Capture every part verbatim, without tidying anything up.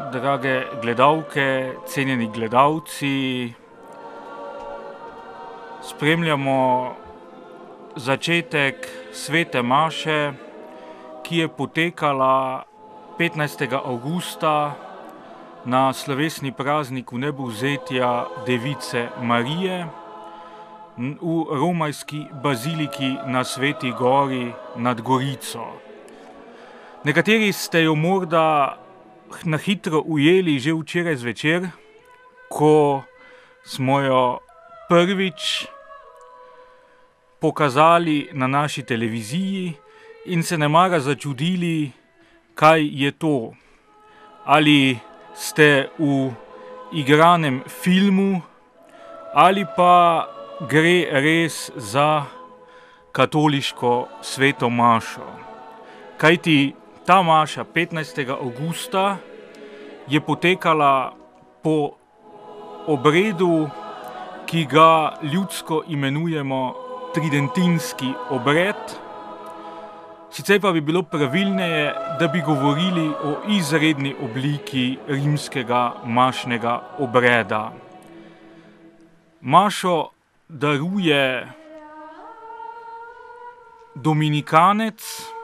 drage gledalke, cenjeni gledalci. Spremljamo začetek svete maše, ki je potekala petnajstega avgusta na slovesni praznik vnebovzetja Device Marije v romajski baziliki na Sveti gori nad Gorico. Nekateri ste jo morda na hitro ujeli že včeraj zvečer, ko smo jo prvič pokazali na naši televiziji in se nemara začudili, kaj je to. Ali ste v igranem filmu ali pa gre res za katoliško sveto mašo. Kajti ta maša petnajstega avgusta je potekala po obredu, ki ga ljudsko imenujemo tridentinski obred. Sicer pa bi bilo pravilneje, da bi govorili o izredni obliki rimskega mašnega obreda. Mašo daruje dominikanec,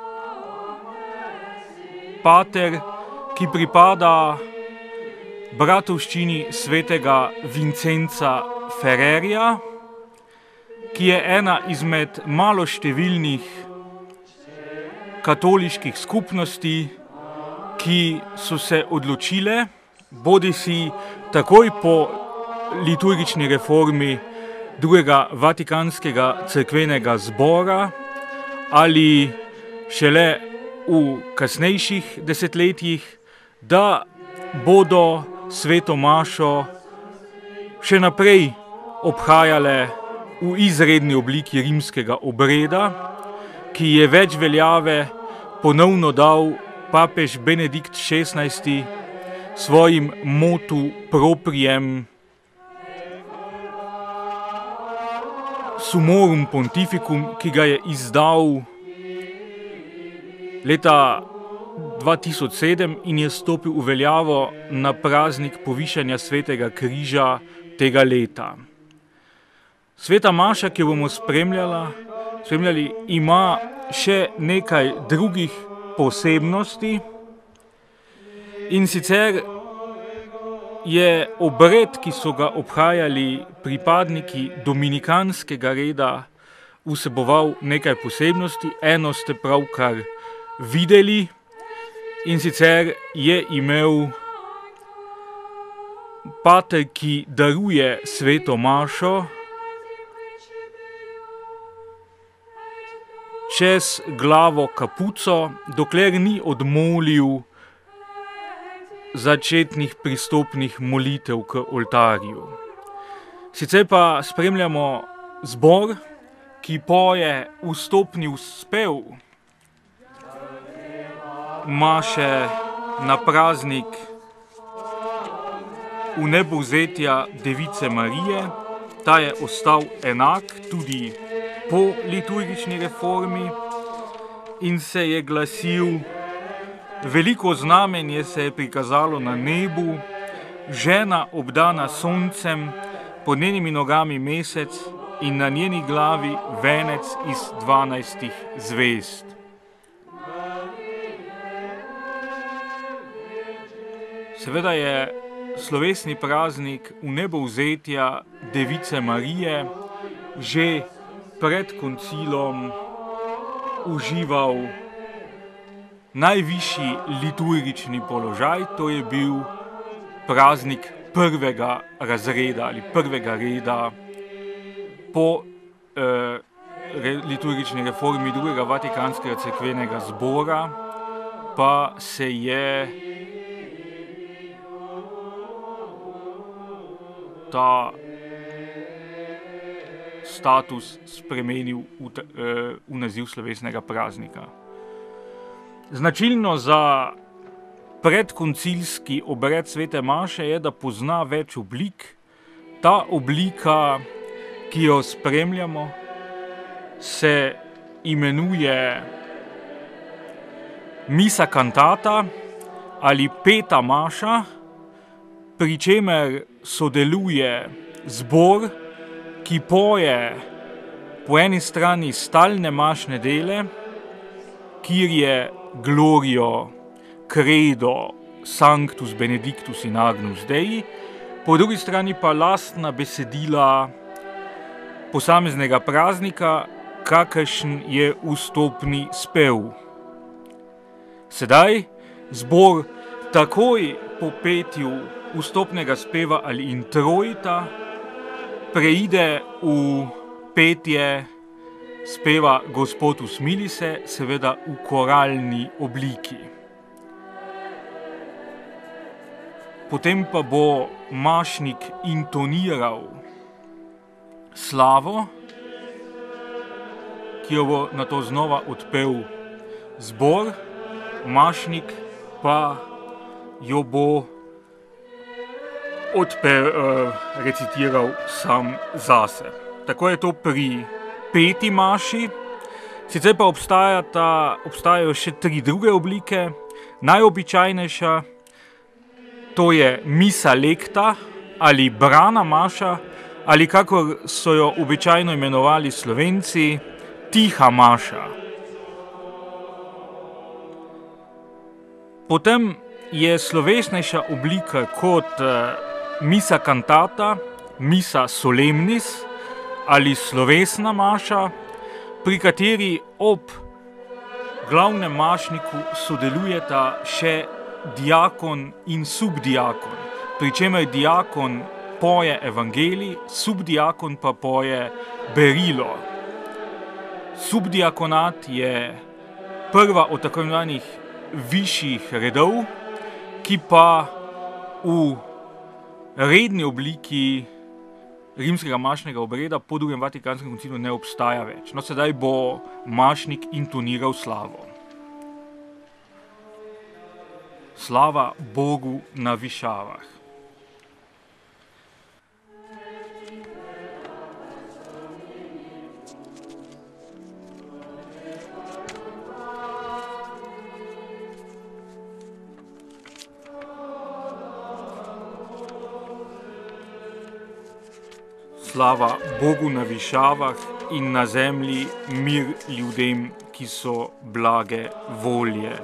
pater, ki pripada bratovščini svetega Vincenza Ferrerja, ki je ena izmed maloštevilnih katoliških skupnosti, ki so se odločile, bodisi takoj po liturgični reformi drugega Vatikanskega cerkvenega zbora ali šele v kasnejših desetletjih, da bodo sveto mašo še naprej obhajale v izredni obliki rimskega obreda, ki je več veljave ponovno dal papež Benedikt šestnajsti svojim motu propriem Summorum Pontificum, ki ga je izdal leta dva tisoč sedem in je stopil v veljavo na praznik povišanja svetega križa tega leta. Sveta maša, ki jo bomo spremljala, spremljali, ima še nekaj drugih posebnosti, in sicer je obred, ki so ga obhajali pripadniki dominikanskega reda, vseboval nekaj posebnosti. Eno ste pravkar videli, in sicer je imel pater, ki daruje sveto mašo, čez glavo kapuco, dokler ni odmolil začetnih pristopnih molitev k oltarju. Sicer pa spremljamo zbor, ki poje vstopni spev maše na praznik vnebovzetja Device Marije. Ta je ostal enak tudi po liturgični reformi in se je glasil: veliko znamenje se je prikazalo na nebu, žena obdana soncem, pod njenimi nogami mesec in na njeni glavi venec iz dvanajstih zvezd. Seveda je slovesni praznik vnebovzetja Device Marije že pred koncilom užival najvišji liturgični položaj. To je bil praznik prvega razreda ali prvega reda. Po eh, liturgični reformi drugega Vatikanskega cerkvenega zbora pa se je ta status spremenil v, eh, v naziv slovesnega praznika. Značilno za predkoncilski obred svete maše je, da pozna več oblik. Ta oblika, ki jo spremljamo, se imenuje misa cantata ali peta maša, pri čemer sodeluje zbor, ki poje po eni strani stalne mašne dele, Kyrie, Glorio, Credo, Sanctus, Benedictus in Agnus Dei, po drugi strani pa lastna besedila posameznega praznika, kakršen je vstopni spev. Sedaj zbor takoj po petju vstopnega speva ali introita preide v petje speva Gospod usmili se, seveda v koralni obliki. Potem pa bo mašnik intoniral slavo, ki jo bo nato znova odpel zbor, mašnik pa jo bo odpel, uh, recitiral sam zase. Tako je to pri peti maši, sicer pa obstajata, obstajajo še tri druge oblike. Najobičajnejša, to je misa lecta ali brana maša, ali kakor so jo običajno imenovali Slovenci, tiha maša. Potem je slovesnejša oblika kot uh, misa cantata, misa solemnis ali slovesna maša, pri kateri ob glavnem mašniku sodelujeta še diakon in subdiakon, pri čemer diakon poje evangelij, subdiakon pa poje berilo. Subdiakonat je prva od tako imenovanih višjih redov, ki pa v redni obliki rimskega mašnega obreda po drugem Vatikanskem koncilu ne obstaja več. No, sedaj bo mašnik intoniral slavo. Slava Bogu na višavah. Slava Bogu na višavah in na zemlji mir ljudem, ki so blage volje.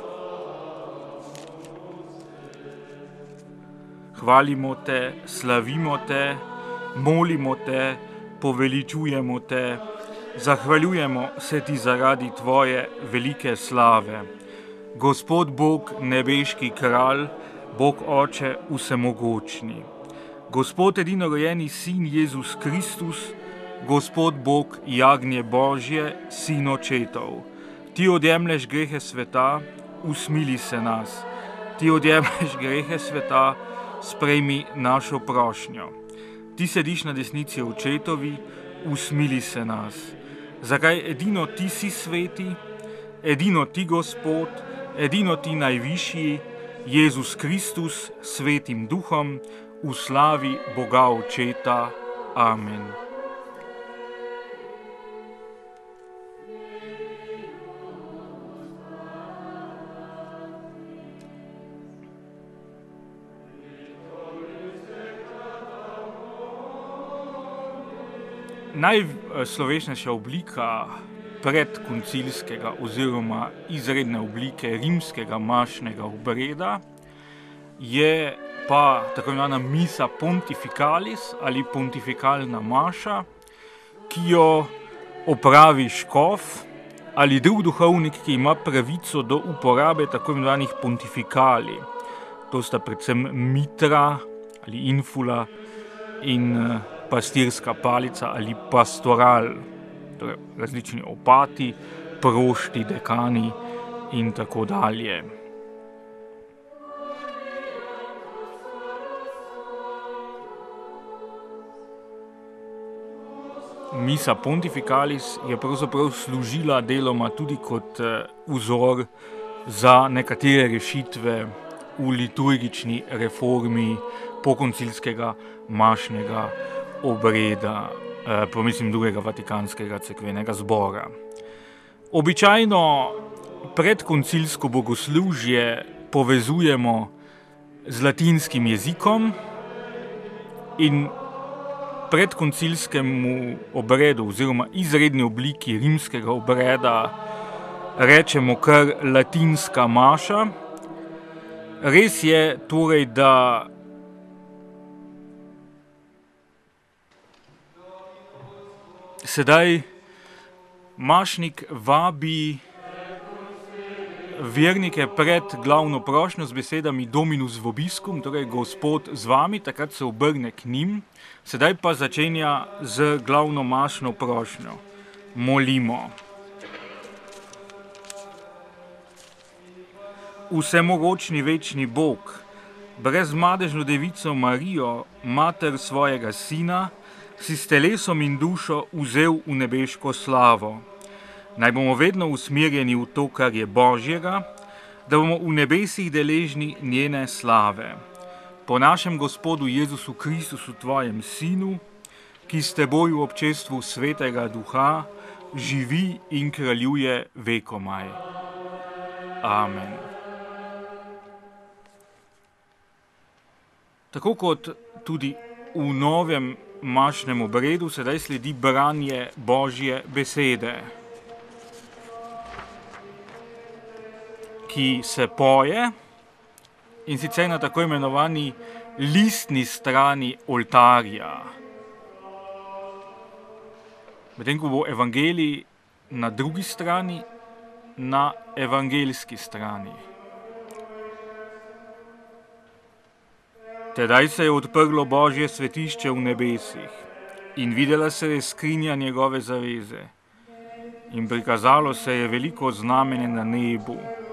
Hvalimo te, slavimo te, molimo te, poveličujemo te, zahvaljujemo se ti zaradi tvoje velike slave. Gospod Bog, nebeški kralj, Bog Oče vsemogočni. Gospod edinorojenji Sin Jezus Kristus, Gospod Bog, jagnje Božje, Sin očetov. Ti odjemlješ grehe sveta, usmili se nas. Ti odjemlješ grehe sveta, sprejmi našo prošnjo. Ti sediš na desnici očetovi, usmili se nas. Zakaj edino ti si sveti, edino ti Gospod, edino ti najvišji, Jezus Kristus, svetim duhom, v slavi Boga Očeta. Amen. Najslovesnejša oblika predkoncilskega oziroma izredne oblike rimskega mašnega obreda je pa tako imenovana misa pontificalis ali pontifikalna maša, ki jo opravi škof ali drug duhovnik, ki ima pravico do uporabe tako imenovanih pontifikali. To sta predvsem mitra ali infula in pastirska palica ali pastoral, torej različni opati, prošti, dekani in tako dalje. Misa pontificalis je pravzaprav služila deloma tudi kot vzor za nekatere rešitve v liturgični reformi pokoncilskega mašnega obreda, pomislim drugega Vatikanskega cerkvenega zbora. Običajno predkoncilsko bogoslužje povezujemo z latinskim jezikom in predkoncilskemu obredu oziroma izredni obliki rimskega obreda rečemo kar latinska maša. Res je torej, da sedaj mašnik vabi vernike pred glavno prošnjo z besedami Dominus vobiscum, torej Gospod z vami, takrat se obrne k njim, sedaj pa začenja z glavno mašno prošnjo. Molimo. Vsemogočni večni Bog, brezmadežno devico Marijo, mater svojega sina, si s telesom in dušo vzel v nebeško slavo. Naj bomo vedno usmerjeni v to, kar je Božjega, da bomo v nebesih deležni njene slave. Po našem Gospodu Jezusu Kristusu, tvojem Sinu, ki s teboj v občestvu Svetega Duha živi in kraljuje vekomaj. Amen. Tako kot tudi v novem mašnem obredu, sedaj sledi branje Božje besede, ki se poje, in sicer na tako imenovani listni strani oltarja. Medtem ko bo evangelij na drugi strani, na evangeljski strani. Tedaj se je odprlo Božje svetišče v nebesih in videla se je skrinja njegove zaveze in prikazalo se je veliko znamenje na nebu.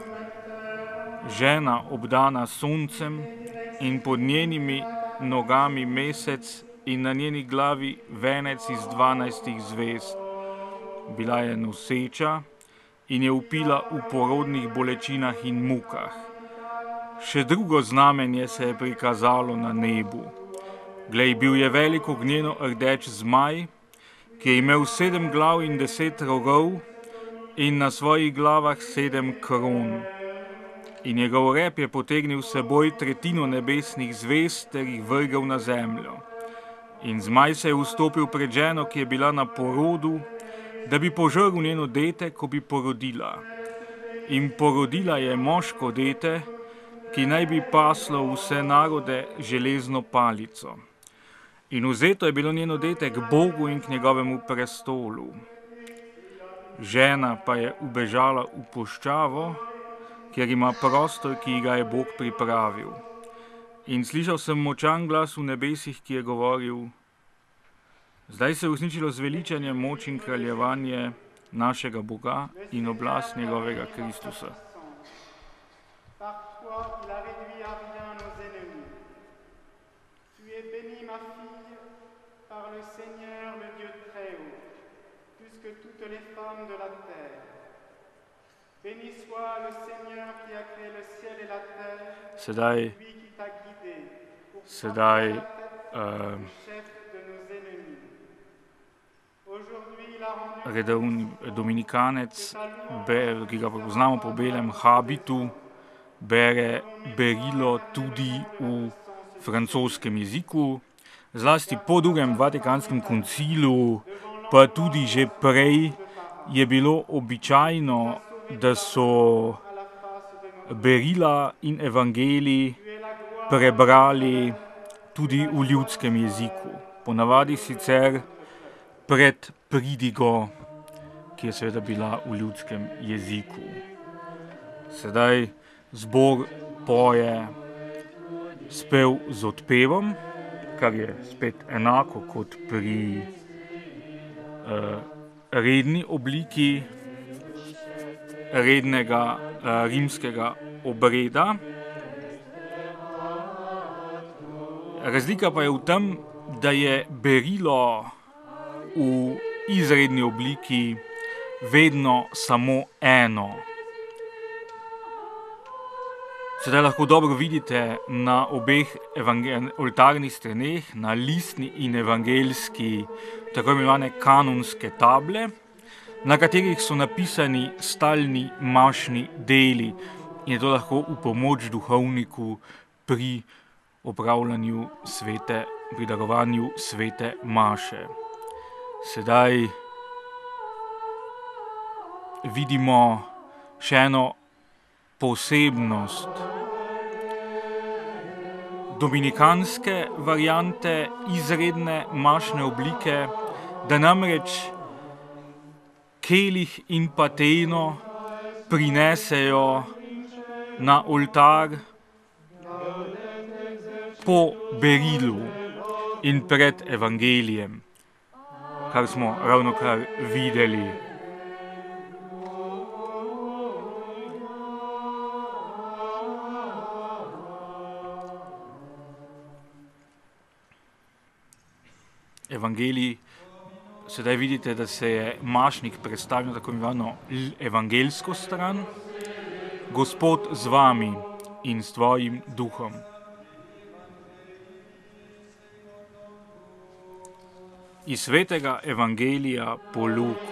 Žena obdana soncem in pod njenimi nogami mesec in na njeni glavi venec iz dvanajstih zvezd. Bila je noseča in je vpila v porodnih bolečinah in mukah. Še drugo znamenje se je prikazalo na nebu. Glej, bil je velik ognjeno rdeč zmaj, ki je imel sedem glav in deset rogov in na svojih glavah sedem kron. In njegov rep je potegnil s seboj tretjino nebesnih zvezd ter jih vrgel na zemljo. In zmaj se je vstopil pred ženo, ki je bila na porodu, da bi požrl njeno dete, ko bi porodila. In porodila je moško dete, ki naj bi paslo vse narode železno palico. In vzeto je bilo njeno dete k Bogu in k njegovemu prestolu. Žena pa je ubežala v puščavo, kjer ima prostor, ki ga je Bog pripravil. In slišal sem močan glas v nebesih, ki je govoril: zdaj se je uresničilo zveličanje, moč in kraljevanje našega Boga in oblast njegovega Kristusa. Il a réduit à rien nos ennemis. Tu es bénie, ma fille, par le Seigneur, le Dieu très haut, plus que toutes les femmes de la terre. Béni soit le Seigneur qui a créé le ciel et la terre, Sedaj, lui qui t'a guidé pour sedaj, frapper la tête uh, du chef de nos ennemis. Aujourd'hui, il a rendu redovni dominikanec, be, ki ga poznamo po belem habitu, bere berilo tudi v francoskem jeziku, zlasti po drugem Vatikanskem koncilu, pa tudi že prej je bilo običajno, da so berila in evangeliji prebrali tudi v ljudskem jeziku. Ponavadi sicer pred pridigo, ki je seveda bila v ljudskem jeziku. Sedaj zbor poje spev z odpevom, kar je spet enako kot pri uh, redni obliki rednega uh, rimskega obreda. Razlika pa je v tem, da je berilo v izredni obliki vedno samo eno. Sedaj lahko dobro vidite na obeh oltarnih straneh, na listni in evangeljski, tako imenovane kanonske table, na katerih so napisani stalni mašni deli. in je to lahko v pomoč duhovniku pri opravljanju svete, pri darovanju svete maše. Sedaj vidimo še eno posebnost dominikanske variante izredne mašne oblike, da namreč kelih in pateno prinesejo na oltar po berilu in pred evangelijem, kar smo ravnokar videli. Evangelij, sedaj vidite, da se je mašnik predstavil tako imenovano evangeljsko stran. Gospod z vami in s tvojim duhom. Iz svetega evangelija po Luku.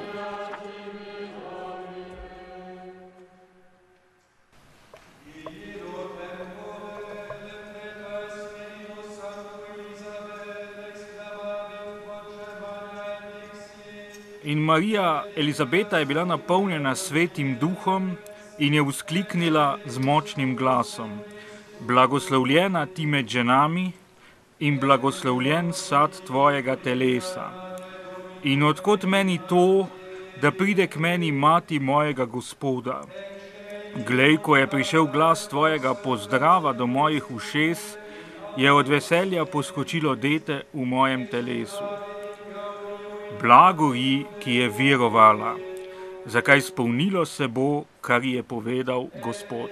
In Marija Elizabeta je bila napolnjena svetim duhom in je vzkliknila z močnim glasom: Blagoslovljena ti med ženami in blagoslovljen sad tvojega telesa. In odkot meni to, da pride k meni mati mojega Gospoda? Glej, ko je prišel glas tvojega pozdrava do mojih ušes, je od veselja poskočilo dete v mojem telesu. Blago ji, ki je verovala, zakaj spolnilo se bo, kar je povedal Gospod.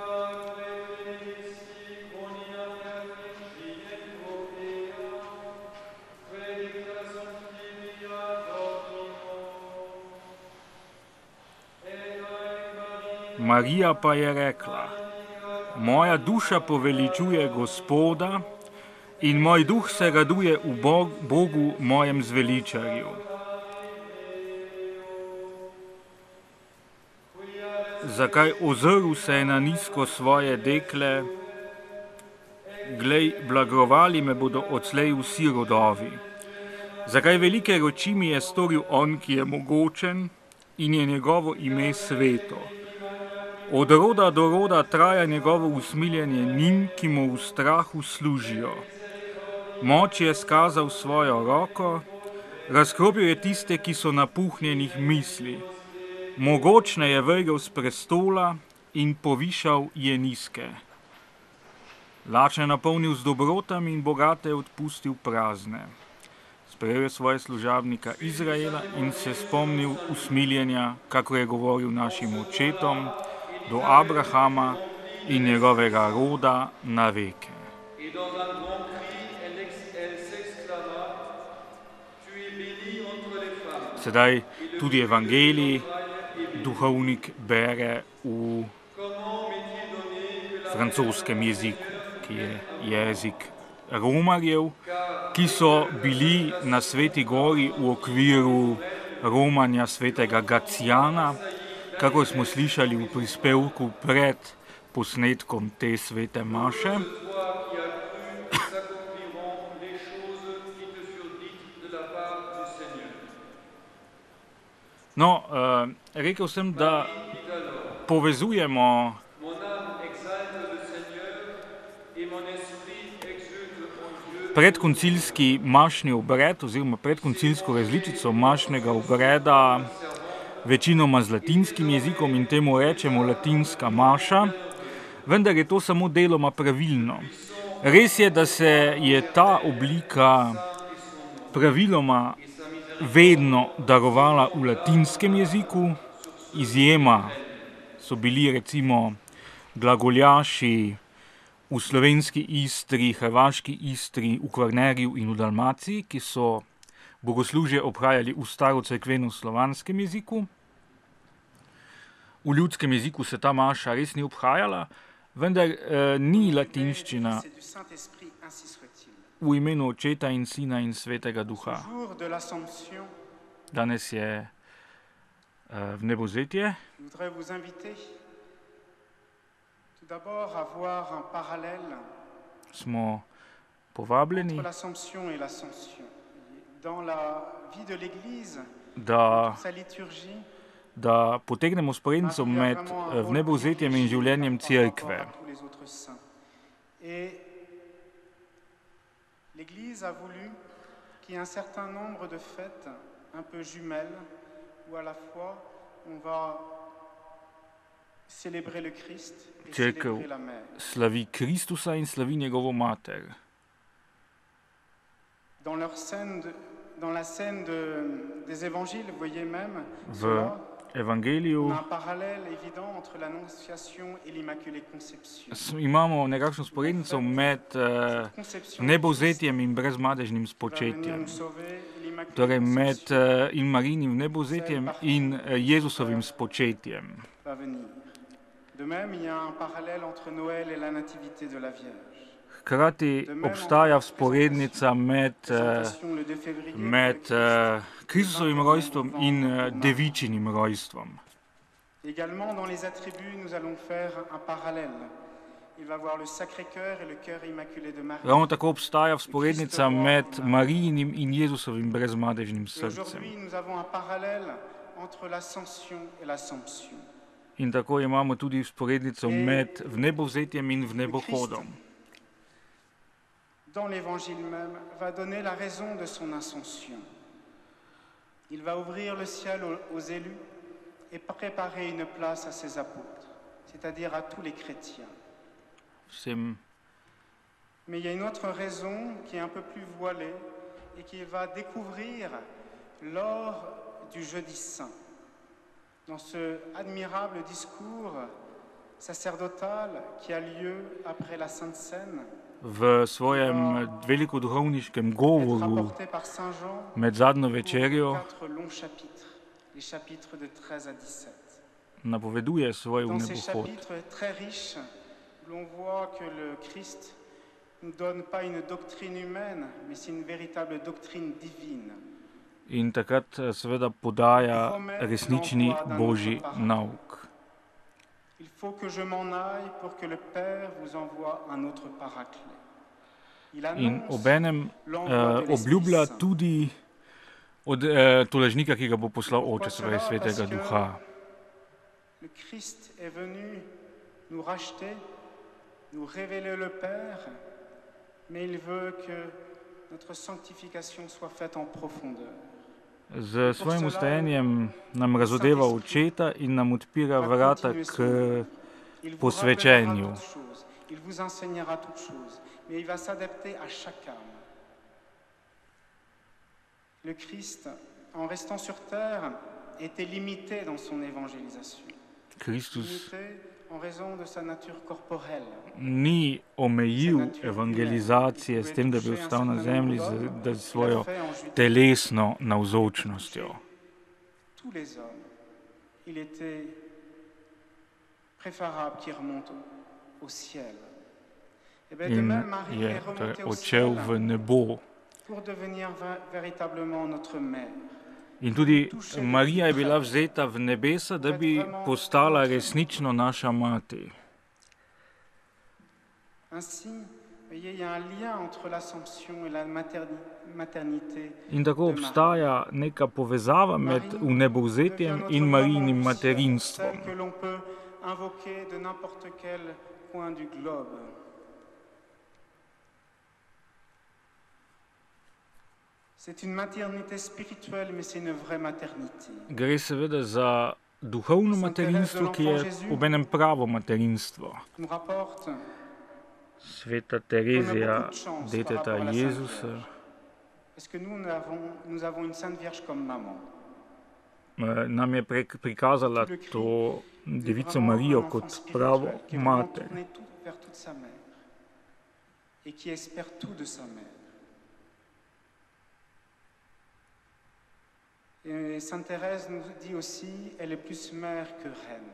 Marija pa je rekla: Moja duša poveličuje Gospoda in moj duh se raduje v Bogu mojem zveličarju. Zakaj ozrl se je na nizko svoje dekle? Glej, blagovali me bodo odslej vsi rodovi. Zakaj velike reči mi je storil on, ki je mogočen in je njegovo ime sveto. Od roda do roda traja njegovo usmiljenje njim, ki mu v strahu služijo. Moč je skazal svojo roko, razkropil je tiste, ki so napuhnjenih misli. Mogočne je vrgel s prestola in povišal je nizke. Lačne napolnil z dobrotami in bogate odpustil prazne. Sprejel je svoje služabnika Izraela in se spomnil usmiljenja, kako je govoril našim očetom, do Abrahama in njegovega roda na veke. Sedaj tudi evangelij duhovnik bere v francoskem jeziku, ki je jezik romarjev, ki so bili na Sveti gori v okviru romanja svetega Gacijana, kako smo slišali v prispevku pred posnetkom te svete maše. No, uh, rekel sem, da povezujemo predkoncilski mašni obred oziroma predkoncilsko različico mašnega obreda večinoma z latinskim jezikom in temu rečemo latinska maša, vendar je to samo deloma pravilno. Res je, da se je ta oblika praviloma vedno darovala v latinskem jeziku, izjema so bili recimo glagoljaši v slovenski Istri, hrvaški Istri, v Kvarnerju in v Dalmaciji, ki so bogoslužje obhajali v starocerkveno slovanskem jeziku. V ljudskem jeziku se ta maša res ni obhajala, vendar eh, ni latinščina v imenu Očeta in Sina in Svetega Duha. Danes je uh, vnebovzetje. d'abord à voir un parallèle smo povabljeni, entre l'Assomption et l'Ascension. Dans la vie de l'Église, da, sa liturgie, da potegnemo sporednico Marie a med vraiment un eh, rôle vnebovzetjem in privilégié življenjem par Cerkve. rapport à tous les autres saints. Et l'Église a voulu qu'il y ait un certain nombre de fêtes un peu jumelles où à la fois on va célébrer le Christ et Cerkev célébrer la Mère. slavi Kristusa in slavi njegovo mater. Dans, leur scène de, dans la scène de, des évangiles, vous voyez même V cela, on Evangeliju a un parallèle évident entre l'Annonciation et l'Immaculée Conception. s- imamo nekakšno sporednico med eh, Conception vnebovzetjem in brezmadežnim qui va venir spočetjem. nous sauver, et l'Immaculée Torej med Conception eh, in Marijinim vnebovzetjem in eh, Jezusovim spočetjem. va venir. De même, il y a un parallèle entre Noël et la Nativité de la Vierge. Hkrati obstaja vzporednica med, eh, Présentation le deux février pour le med Christ. eh, Kristusovim rojstvom in eh, Devičinim rojstvom. Également, dans les attributs, nous allons faire un parallèle. Il va voir le Sacré-Cœur et le Cœur Immaculé de Marie. Ravno tako obstaja vzporednica med Marijinim in Jezusovim brezmadežnim Et srcem. aujourd'hui, nous avons un parallèle entre l'Ascension et l'Assomption. In tako imamo tudi vzporednico med vnebovzetjem in vnebohodom. Dans l'Évangile même, va donner la raison de son ascension. Il va ouvrir le ciel aux, aux élus et préparer une place à ses apôtres, c'est-à-dire à tous les chrétiens. Vsem Mais il y a une autre raison qui est un peu plus voilée et qu'il va découvrir lors du Jeudi Saint. Dans ce admirable discours sacerdotal qui a lieu après la Sainte Seine, v svojem velikoduhovniškem est govoru rapporté par Saint Jean med zadnjo pour večerjo quatre longs chapitres, les chapitres de treize à dix-sept. napoveduje svoj Dans ces vnebohod. chapitres très riches, l'on voit que le Christ ne nous donne pas une doctrine humaine, mais c'est une véritable doctrine divine. In takrat eh, seveda podaja resnični božji nauk. Il faut que je m'en aille pour que le Père vous envoie un autre paraclet. Il In annonce obenem l'envoi eh, de l'Esprit obljublja Saint. tudi od eh, tolažnika, ki ga bo poslal Pourquoi Oče svojega cela? svetega Parce que duha. Le Christ est venu nous racheter, nous révéler le Père, mais il veut que notre sanctification soit faite en profondeur. Z svojim ustajenjem nam razodeva očeta in nam odpira Va vrata continuer son k œuvre. Il vous posvečenju. rappellera toutes choses, il vous enseignera toutes choses, mais il va s'adapter à chaque âme. Le Christ, en restant sur terre, était limité dans son évangélisation. Kristus Limité en raison de sa nature corporelle. ni omejil evangelizacije s tem, da bi ostal na zemlji z, da s svojo telesno navzočnostjo. Tous les hommes, il était préférable qu'il remonte au, au ciel. Et bien, de In même, Marie je est torej remontée au odšel ciel v nebo. pour devenir v- véritablement notre mère. In tudi Marija je bila vzeta v nebesa, da bi postala resnično naša mati. Ainsi, vous voyez, il y a un lien entre l'Assomption et la materni- maternité. In tako obstaja neka povezava med vnebovzetjem in Marijinim materinstvom. Celle que l'on peut invoquer de n'importe quel point du globe. C'est une maternité spirituelle, mais c'est une vraie maternité. Gre seveda za duhovno materinstvo, ki je obenem pravo materinstvo. On rapporte Sveta Terezija, deteta Jezusa, parce que nous, nous avons, nous avons une Sainte Vierge comme maman. eh, nam je prek- prikazala to devico Marijo kot pravo qui est mater. tourné tout vers toute sa mère et qui espère tout de sa mère. Et Sainte Thérèse nous dit aussi, elle est plus mère que reine.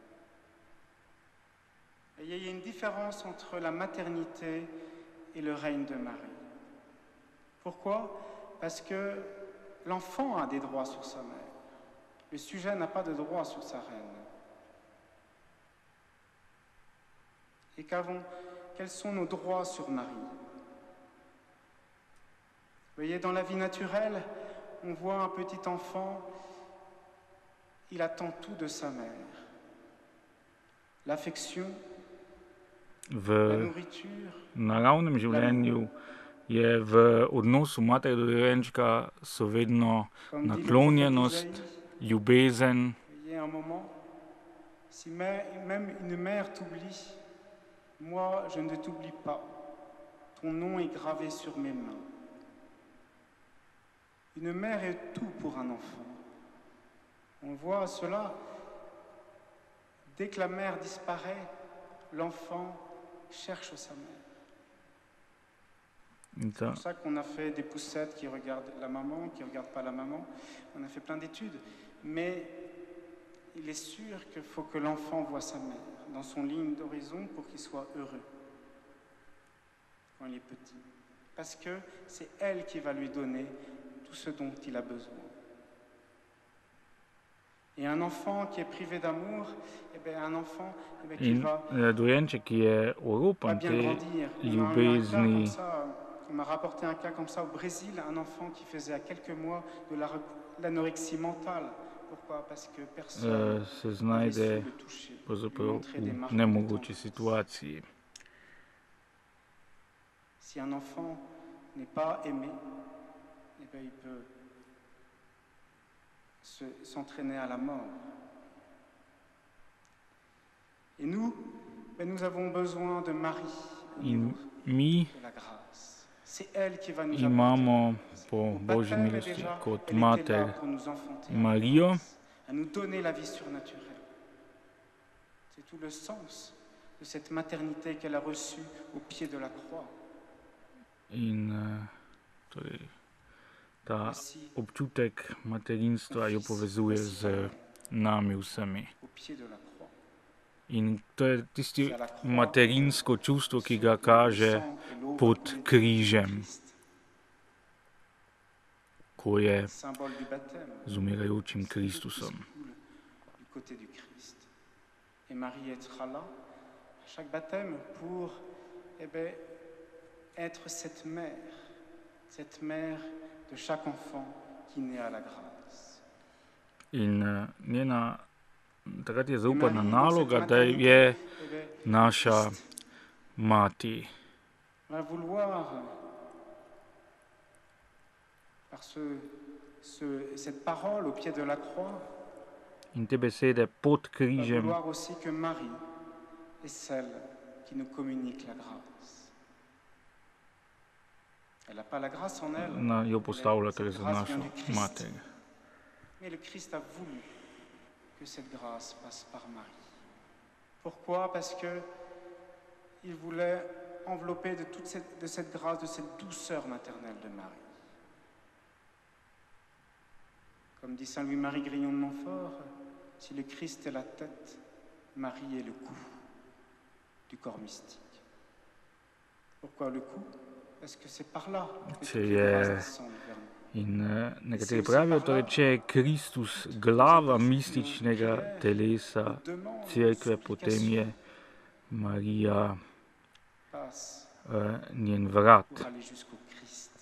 Et il y a une différence entre la maternité et le règne de Marie. Pourquoi? Parce que l'enfant a des droits sur sa mère. Le sujet n'a pas de droit sur sa reine. Et qu'avons, quels sont nos droits sur Marie? Vous voyez, dans la vie naturelle, on voit un petit enfant, il attend tout de sa mère. L'affection, la V nourriture, naravnem življenju je v odnosu matere do dojenčka so vedno comme dit le prophète naklonjenost, Isaïe. ljubezen. Il y a un moment, si mè- même une mère t'oublie, moi je ne t'oublie pas. Ton nom est gravé sur mes mains. Une mère est tout pour un enfant. On voit cela, dès que la mère disparaît, l'enfant cherche sa mère. In C'est ta, pour ça qu'on a fait des poussettes qui regardent la maman, qui ne regardent pas la maman. On a fait plein d'études. Mais il est sûr qu'il faut que l'enfant voie sa mère dans son ligne d'horizon pour qu'il soit heureux quand il est petit. Parce que c'est elle qui va lui donner tout ce dont il a besoin. Et un enfant qui est privé d'amour, eh bien, un enfant eh bien, qui in va eh, dojenček, ki je pas oropan bien te grandir. On a eu un cas comme ljubezni, ça, on m'a rapporté un cas comme ça au Brésil, un enfant qui faisait à quelques mois de la- l'anorexie mentale. Pourquoi? Parce que personne eh, se n'avait su znajde le toucher, lui pravzaprav montrer des v marques de nemogoči tendresse. situaciji. Si un enfant n'est pas aimé, eh bien, il peut se- s'entraîner à la mort. Et nous, ben, nous avons besoin de Marie au niveau In mi de la grâce. C'est elle qui va nous imamo apporter. po Au Božji baptême, milosti déjà, kot elle était là mater pour nous enfanter, Marijo, à nous donner la vie surnaturelle. C'est tout le sens de cette maternité qu'elle a reçue au pied de la croix. in eh, torej, ta Voici, občutek materinstva jo povezuje z nami vsemi. au pied de la croix. In to je tisti C'est à la croix materinsko čustvo, ki ga le kaže sang et l'eau pod va couler križem, Christ, ko je symbole du baptême. z umirajočim C'est tout qui Kristusom. coule du côté du Christ. Et Marie sera là à chaque baptême pour eh ben, être cette mère, cette mère de chaque enfant qui naît à la grâce. In eh, njena takrat je Et zaupana Marie, dans cette naloga, da maternité, je eh ben, naša Christ mati. va vouloir, par ce, ce- cette parole au pied de la croix, In te besede pod va križem vouloir aussi que Marie est celle qui nous communique la grâce. Elle n'a pas la grâce en elle, na, jo postavlja torej cette za grâce vient našo du Christ. mater. Mais le Christ a voulu que cette grâce passe par Marie. Pourquoi? Parce que il voulait envelopper de toute cette, de cette grâce, de cette douceur maternelle de Marie. Comme dit Saint Louis-Marie Grignon de Montfort, si le Christ est la tête, Marie est le cou du corps mystique. Pourquoi le cou? Parce que c'est par là que C'est, toutes les grâces euh, descendent vers nous. In eh, nekateri pravijo, torej, če je Kristus glava mističnega telesa cerkve, potem je Marija Passe eh, njen vrat. pour aller jusqu'au Christ.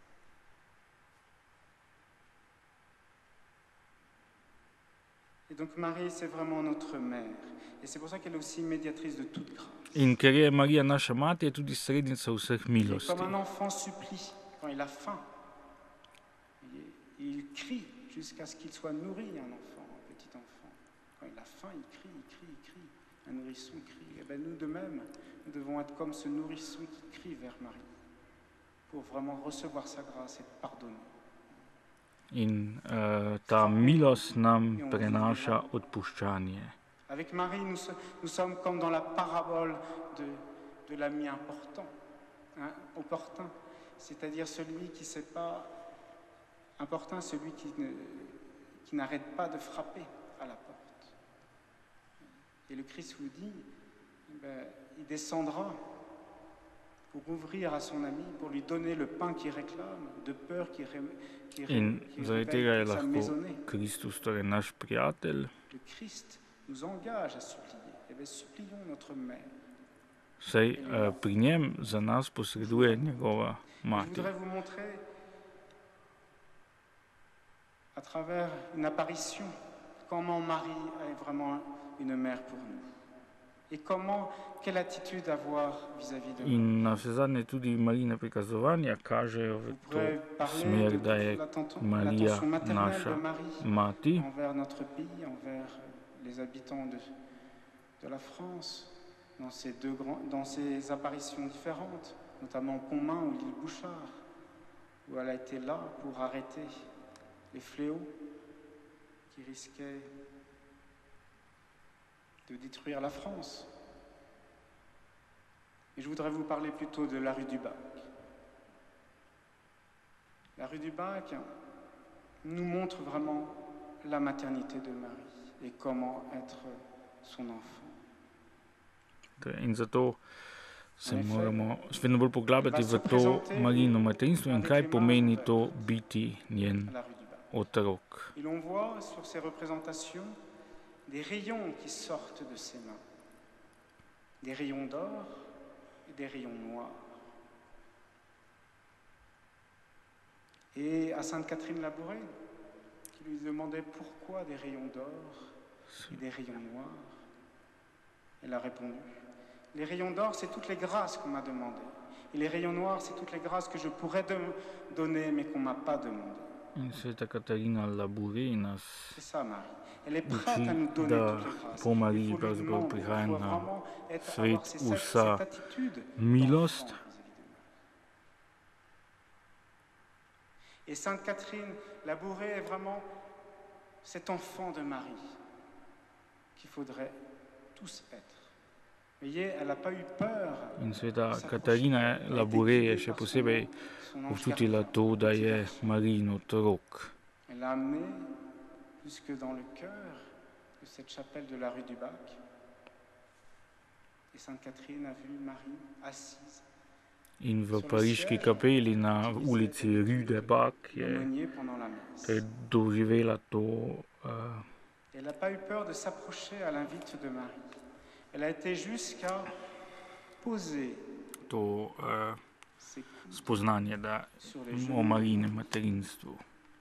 Et donc Marie, c'est vraiment notre mère. Et c'est pour ça qu'elle est aussi médiatrice de toute grâce. In ker je Marija naša mati, je tudi srednica vseh Et milosti. comme un enfant supplie quand il a faim, il, il crie jusqu'à ce qu'il soit nourri, un enfant, un petit enfant. Quand il a faim, il crie, il crie, il crie. Un nourrisson crie. Et bien nous de même, nous devons être comme ce nourrisson qui crie vers Marie pour vraiment recevoir sa grâce et pardonner. In eh, ta milost nam prenaša odpuščanje. Avec Marie, nous, so- nous sommes comme dans la parabole de, de l'ami important, hein, opportun, c'est-à-dire celui qui ne sait pas, important, celui qui, ne- qui n'arrête pas de frapper à la porte. Et le Christ vous dit, eh ben, il descendra pour ouvrir à son ami, pour lui donner le pain qu'il réclame, de peur qu'il ré, qu'il ré- In qu'il zaradi réveille tega je toute sa lahko maisonnée. Kristus, torej naš prijatelj, Le Christ nous engage à supplier. Eh bien, supplions notre mère saj uh, pri njem za nas posreduje njegova Et je mati. voudrais vous montrer à travers une apparition comment Marie est vraiment une mère pour nous. Et comment, quelle attitude avoir vis-à-vis de nous. In na vse zadnje tudi Marijine prikazovanja kažejo v Vous to pourrez parler smer, de da je l'attention Marija l'attention maternelle naša de Marie mati envers notre pays, envers les habitants de, de la France, dans ces, deux grands, dans ces apparitions différentes, notamment Pontmain ou l'île Bouchard, où elle a été là pour arrêter les fléaux qui risquaient de détruire la France. Et je voudrais vous parler plutôt de la rue du Bac. La rue du Bac nous montre vraiment la maternité de Marie et comment être son enfant. in zato se moramo vedno bolj poglabljati v to Marijino materinstvo in kaj pomeni to biti njen otrok. Et l'on voit sur ces représentations des rayons qui sortent de ses mains, des rayons d'or et des rayons noirs. Et à Sainte Catherine Labouré, qui lui demandait pourquoi des rayons d'or et des rayons noirs, elle a répondu, les rayons d'or, c'est toutes les grâces qu'on m'a demandées. Et les rayons noirs, c'est toutes les grâces que je pourrais donner, mais qu'on ne m'a pas demandées. In sveta Katarina Labouré nas C'est ça, Marie. Elle est prête à nous uči, donner da toutes les grâces. po Il Mariji faut lui pravzaprav demander, il prihaja faut na vraiment être, svet avoir ces- cette, vsa cette attitude milost. d'enfant vis-à-vis de Marie. Et Sainte Catherine Labouré est vraiment cet enfant de Marie qu'il faudrait tous être. Voyez, elle n'a pas eu peur. In sveta Katarina Labouré je še posebej občutila to, da je Marijin otrok. Elle l'a amené jusque dans le cœur de cette chapelle de la rue du Bac. Et Sainte Catherine a vu Marie assise. In v pariški kapeli na ulici Rue de Bac je l'aumônier pendant la messe. doživela to uh, Elle n'a pas eu peur de s'approcher à l'invite de Marie. Elle a été jusqu'à poser to uh, ses coudes spoznanje da sur les o genoux. Marijinem materinstvu.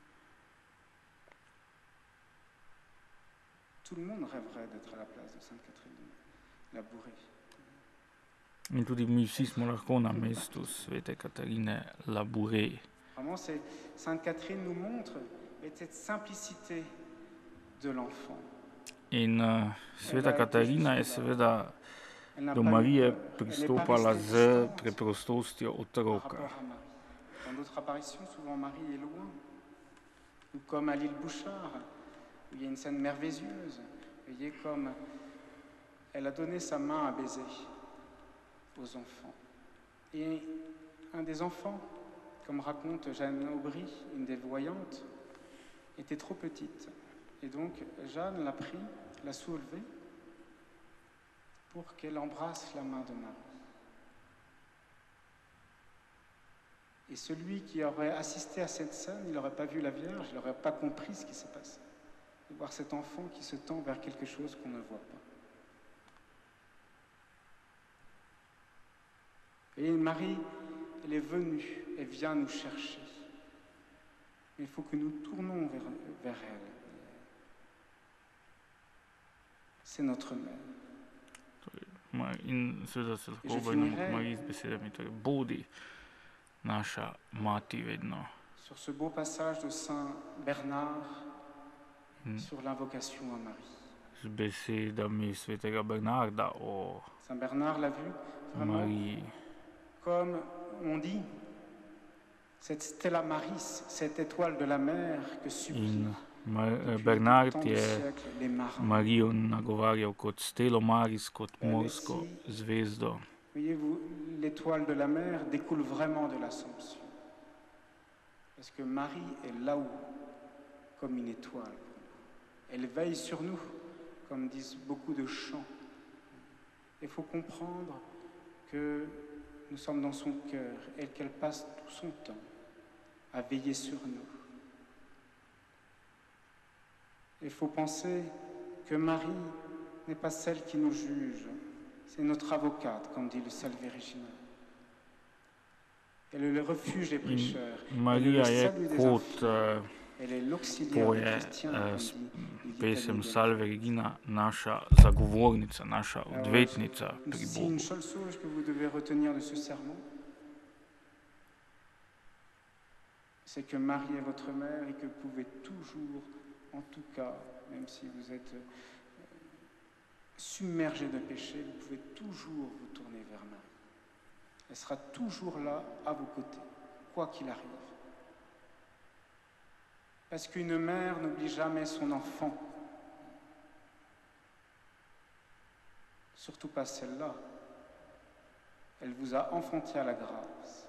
Tout le monde rêverait d'être à la place de Sainte Catherine Labouré. In tudi mi vsi smo lahko na mestu svete Katarine Labouré. Vraiment, c'est, Sainte Catherine nous montre cette simplicité de l'enfant. In uh, sveta Katarina je seveda Elle n'a do pas eu Marije peur. Elle n'est pas pristopala restée z distante preprostostjo par otroka. rapport à Marie. Dans d'autres apparitions, souvent Marie est loin. Ou comme à l'île Bouchard, où il y a une scène merveilleuse. Vous voyez comme elle a donné sa main à baiser aux enfants. Et un des enfants, comme raconte Jeanne Aubry, une des voyantes, était trop petite. Et donc Jeanne l'a pris, l'a soulevé pour qu'elle embrasse la main de Marie. Et celui qui aurait assisté à cette scène, il n'aurait pas vu la Vierge, il n'aurait pas compris ce qui s'est passé. De voir cet enfant qui se tend vers quelque chose qu'on ne voit pas. Et Marie, elle est venue, elle vient nous chercher. Mais il faut que nous tournons vers, vers elle. C'est notre mère. Ma- In seveda se lahko obrnemo k Mariji z besedami, torej bodi naša mati vedno. Sur ce beau passage de Saint Bernard, Mm. sur l'invocation à Marie. Z besedami svetega Bernarda o Saint Bernard l'a vu vraiment Mariji. comme on dit, cette Stella Maris, cette étoile de la mer que supplient In Mar- depuis Bernard tant de je siècles les marins. Marijo nagovarjal kot stelo Maris, kot Elle est morsko si- zvezdo. Voyez-vous, l'étoile de la mer découle vraiment de l'Assomption. Parce que Marie est là-haut, comme une étoile. Elle veille sur nous, comme disent beaucoup de chants. Il faut comprendre que nous sommes dans son cœur et qu'elle passe tout son temps à veiller sur nous. Il faut penser que Marie n'est pas celle qui nous juge, C'est notre avocate, comme dit le Salve Regina. Elle est le refuge des pécheurs. Marija je kot, Elle est l'auxiliaire to des je chrétiens, eh, comme s- dit pesem l'Italie. Salve Regina, naša zagovornica, naša odvetnica pri Si une Bogu. seule chose que vous devez retenir de ce sermon, c'est que Marie est votre mère et que vous pouvez toujours, en tout cas, même si vous êtes euh, submergé de péché, vous pouvez toujours vous tourner vers Marie. Elle sera toujours là à vos côtés, quoi qu'il arrive. Parce qu'une mère n'oublie jamais son enfant. Surtout pas celle-là. Elle vous a enfanté à la grâce.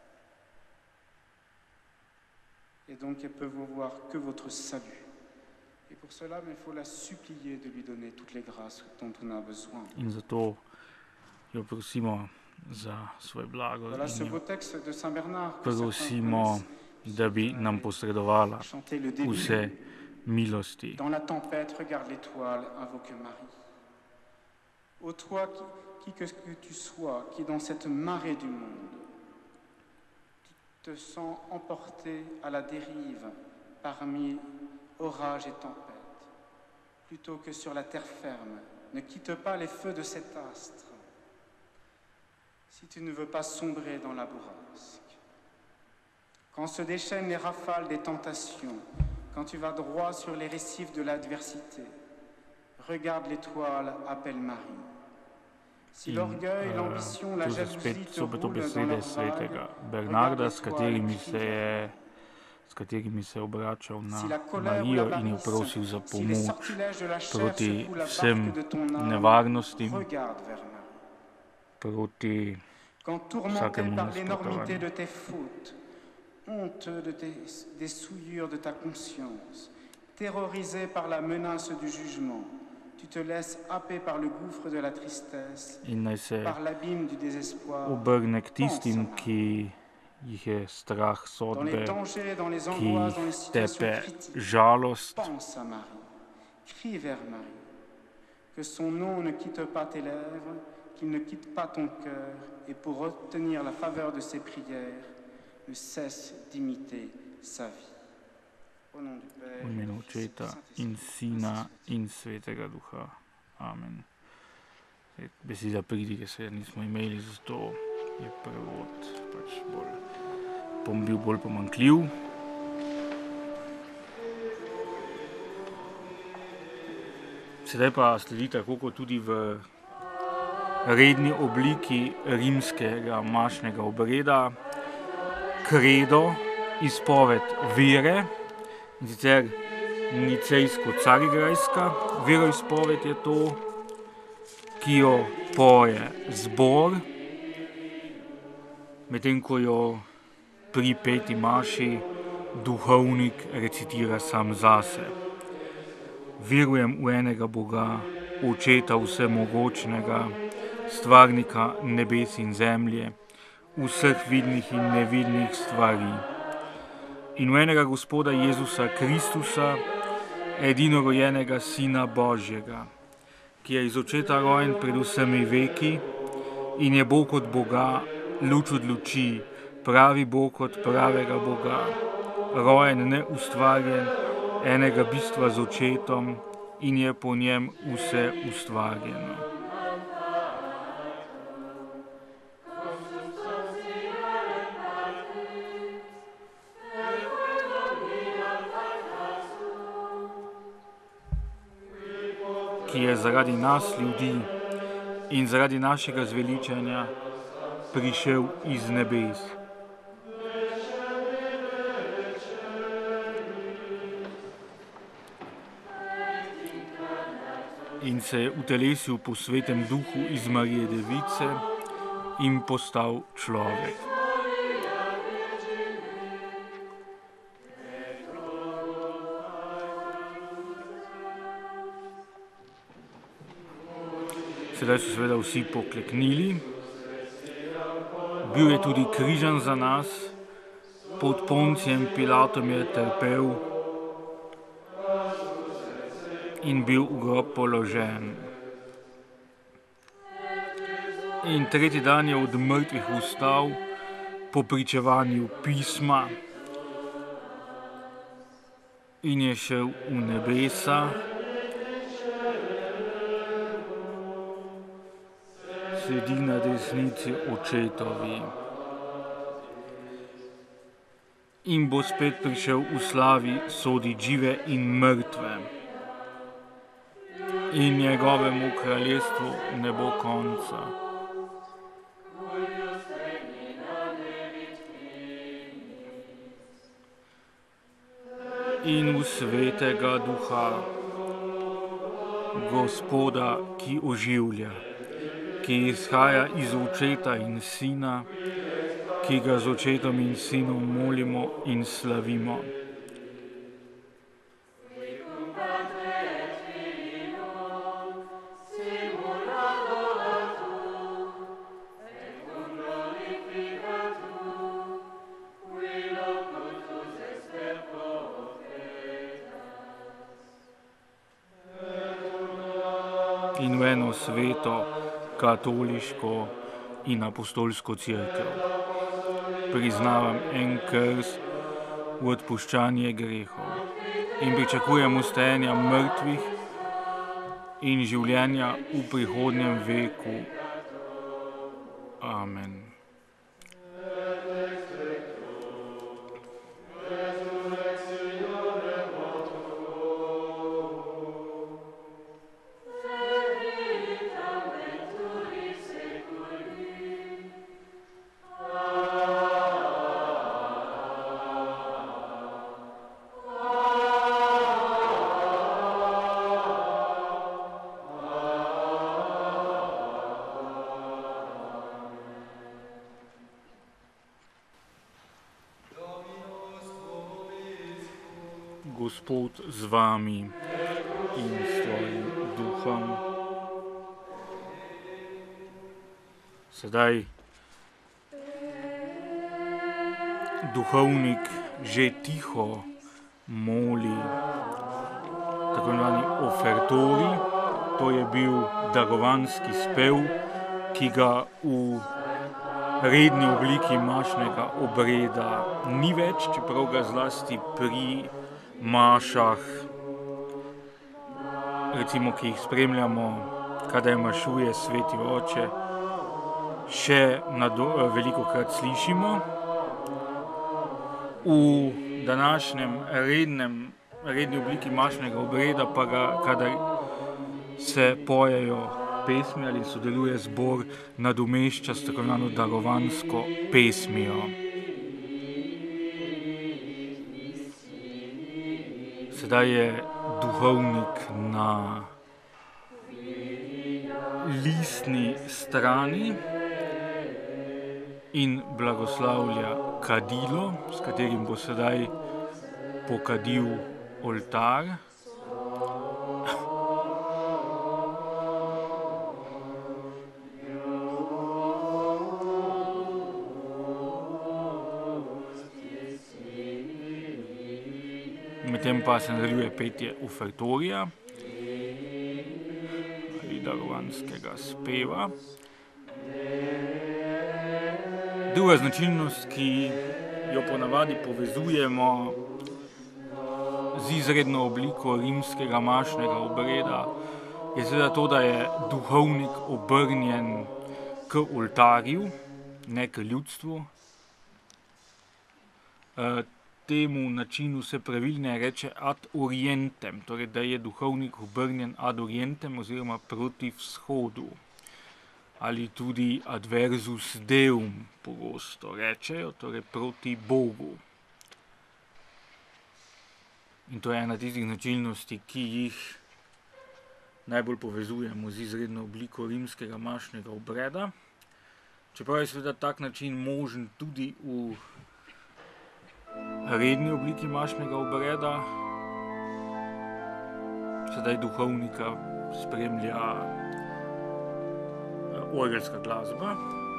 Et donc elle peut vous voir que votre salut. Et pour cela, il faut la supplier de lui donner toutes les grâces dont on a besoin. In zato jo prosimo za svoj blago Voilà ce in beau jo texte de Saint Bernard que certains prosimo, connaissent. da bi nam posredovala Chantez le début. vse milosti. Dans la tempête, regarde l'étoile, invoque Marie. Ô toi, qui, qui que, que tu sois, qui dans cette marée du monde, tu te sens emporté à la dérive parmi orages et tempêtes, plutôt que sur la terre ferme, ne quitte pas les feux de cet astre. Si tu ne veux pas sombrer dans la bourrasque, quand se déchaînent les rafales des tentations, quand tu vas droit sur les récifs de l'adversité, regarde l'étoile, appelle Marie. Si In, l'orgueil, eh, l'ambition, la tu so jalousie spet, te so pa to roulent dans besede leurs svetega vagues, Bernarda, regarde s l'étoile, katerimi crie se vers je, s katerimi se je obračal na Si la colère ou Marijo la in jo malice, prosil za si les pomoč sortilèges de la chair proti secouent la vsem barque de ton âme, nevarnostim, regarde vers Marie. proti Quand tourmenté vsakemu par l'énormité nasprotovanju. de tes fautes, honteux de tes, des souillures de ta conscience, terrorisé par la menace du jugement, tu te laisses happer par le gouffre de la tristesse, In naj se par l'abîme du désespoir. obrne k Pense à tistim, Marie. ki jih je strah Dans les sodbe, dangers, dans les ki angoisses, dans les jih situations tepe critiques, žalost. pense à Marie. Crie vers Marie. Que son nom ne quitte pas tes lèvres, qu'il ne quitte pas ton cœur, et pour obtenir la faveur de ses prières, ne cesse d'imiter sa vie. Au nom du Père, V imenu Očeta in Sina in Svetega Duha. Amen. Zdaj, beseda pridige se nismo imeli, zato je prevod pač bolj, bom bil bolj pomanjkljiv. Sedaj pa sledi tako kot tudi v redni obliki rimskega mašnega obreda kredo, izpoved vere, in sicer nicejsko-carigrajska veroizpoved je to, ki jo poje zbor, medtem ko jo pri peti maši duhovnik recitira sam zase. Verujem v enega Boga, Očeta vsemogočnega, stvarnika nebes in zemlje, vseh vidnih in nevidnih stvari. In v enega Gospoda Jezusa Kristusa, edinorojenega Sina Božjega, ki je iz Očeta rojen pred vsemi veki in je Bog od Boga, luč od luči, pravi Bog od pravega Boga, rojen, neustvarjen, enega bistva z Očetom in je po njem vse ustvarjeno. Ki je zaradi nas ljudi in zaradi našega zveličanja prišel iz nebes. In se je utelesil po svetem duhu iz Marije Device in postal človek. Sedaj so seveda vsi pokleknili. Bil je tudi križan za nas, pod Poncijem Pilatom je trpel in bil v grob položen. In tretji dan je od mrtvih vstal po pričevanju pisma in je šel v nebesa, sedi na desnici očetovi in bo spet prišel v slavi soditi žive in mrtve. In njegovemu kraljestvu ne bo konca. In v svetega duha, Gospoda, ki oživlja, ki izhaja iz očeta in sina, ki ga z očetom in sinom molimo in slavimo. In v eno sveto, katoliško in apostolsko cerkev priznavam en krst v odpuščanje grehov in pričakujem vstajenja mrtvih in življenja v prihodnjem veku. Amen. Gospod z vami in s tvojim duhom. Sedaj duhovnik že tiho moli tako imenovani ofertori, to je bil darovanski spev, ki ga v redni obliki mašnega obreda ni več, čeprav ga zlasti pri mašah, recimo, ki jih spremljamo, kadar mašuje Sveti Oče, še velikokrat slišimo. V današnjem rednem, redni obliki mašnega obreda pa ga, kadar se pojejo pesmi ali sodeluje zbor, nadomešča s tako imenovano darovansko pesmijo. Sedaj je duhovnik na listni strani in blagoslavlja kadilo, s katerim bo sedaj pokadil oltar. Medtem pa se nadaljuje petje ofertorija ali darovanskega speva. Druga značilnost, ki jo ponavadi povezujemo z izredno obliko rimskega mašnega obreda, je seveda to, da je duhovnik obrnjen k oltarju, ne k ljudstvu. Temu načinu se pravilneje reče ad orientem, torej da je duhovnik obrnjen ad orientem oziroma proti vzhodu. Ali tudi adversus deum pogosto rečejo, torej proti Bogu. In to je ena tistih značilnosti, ki jih najbolj povezujemo z izredno obliko rimskega mašnega obreda. Čeprav je seveda tak način možen tudi v redni obliki mašnega obreda. Sedaj duhovnika spremlja orgelska glasba.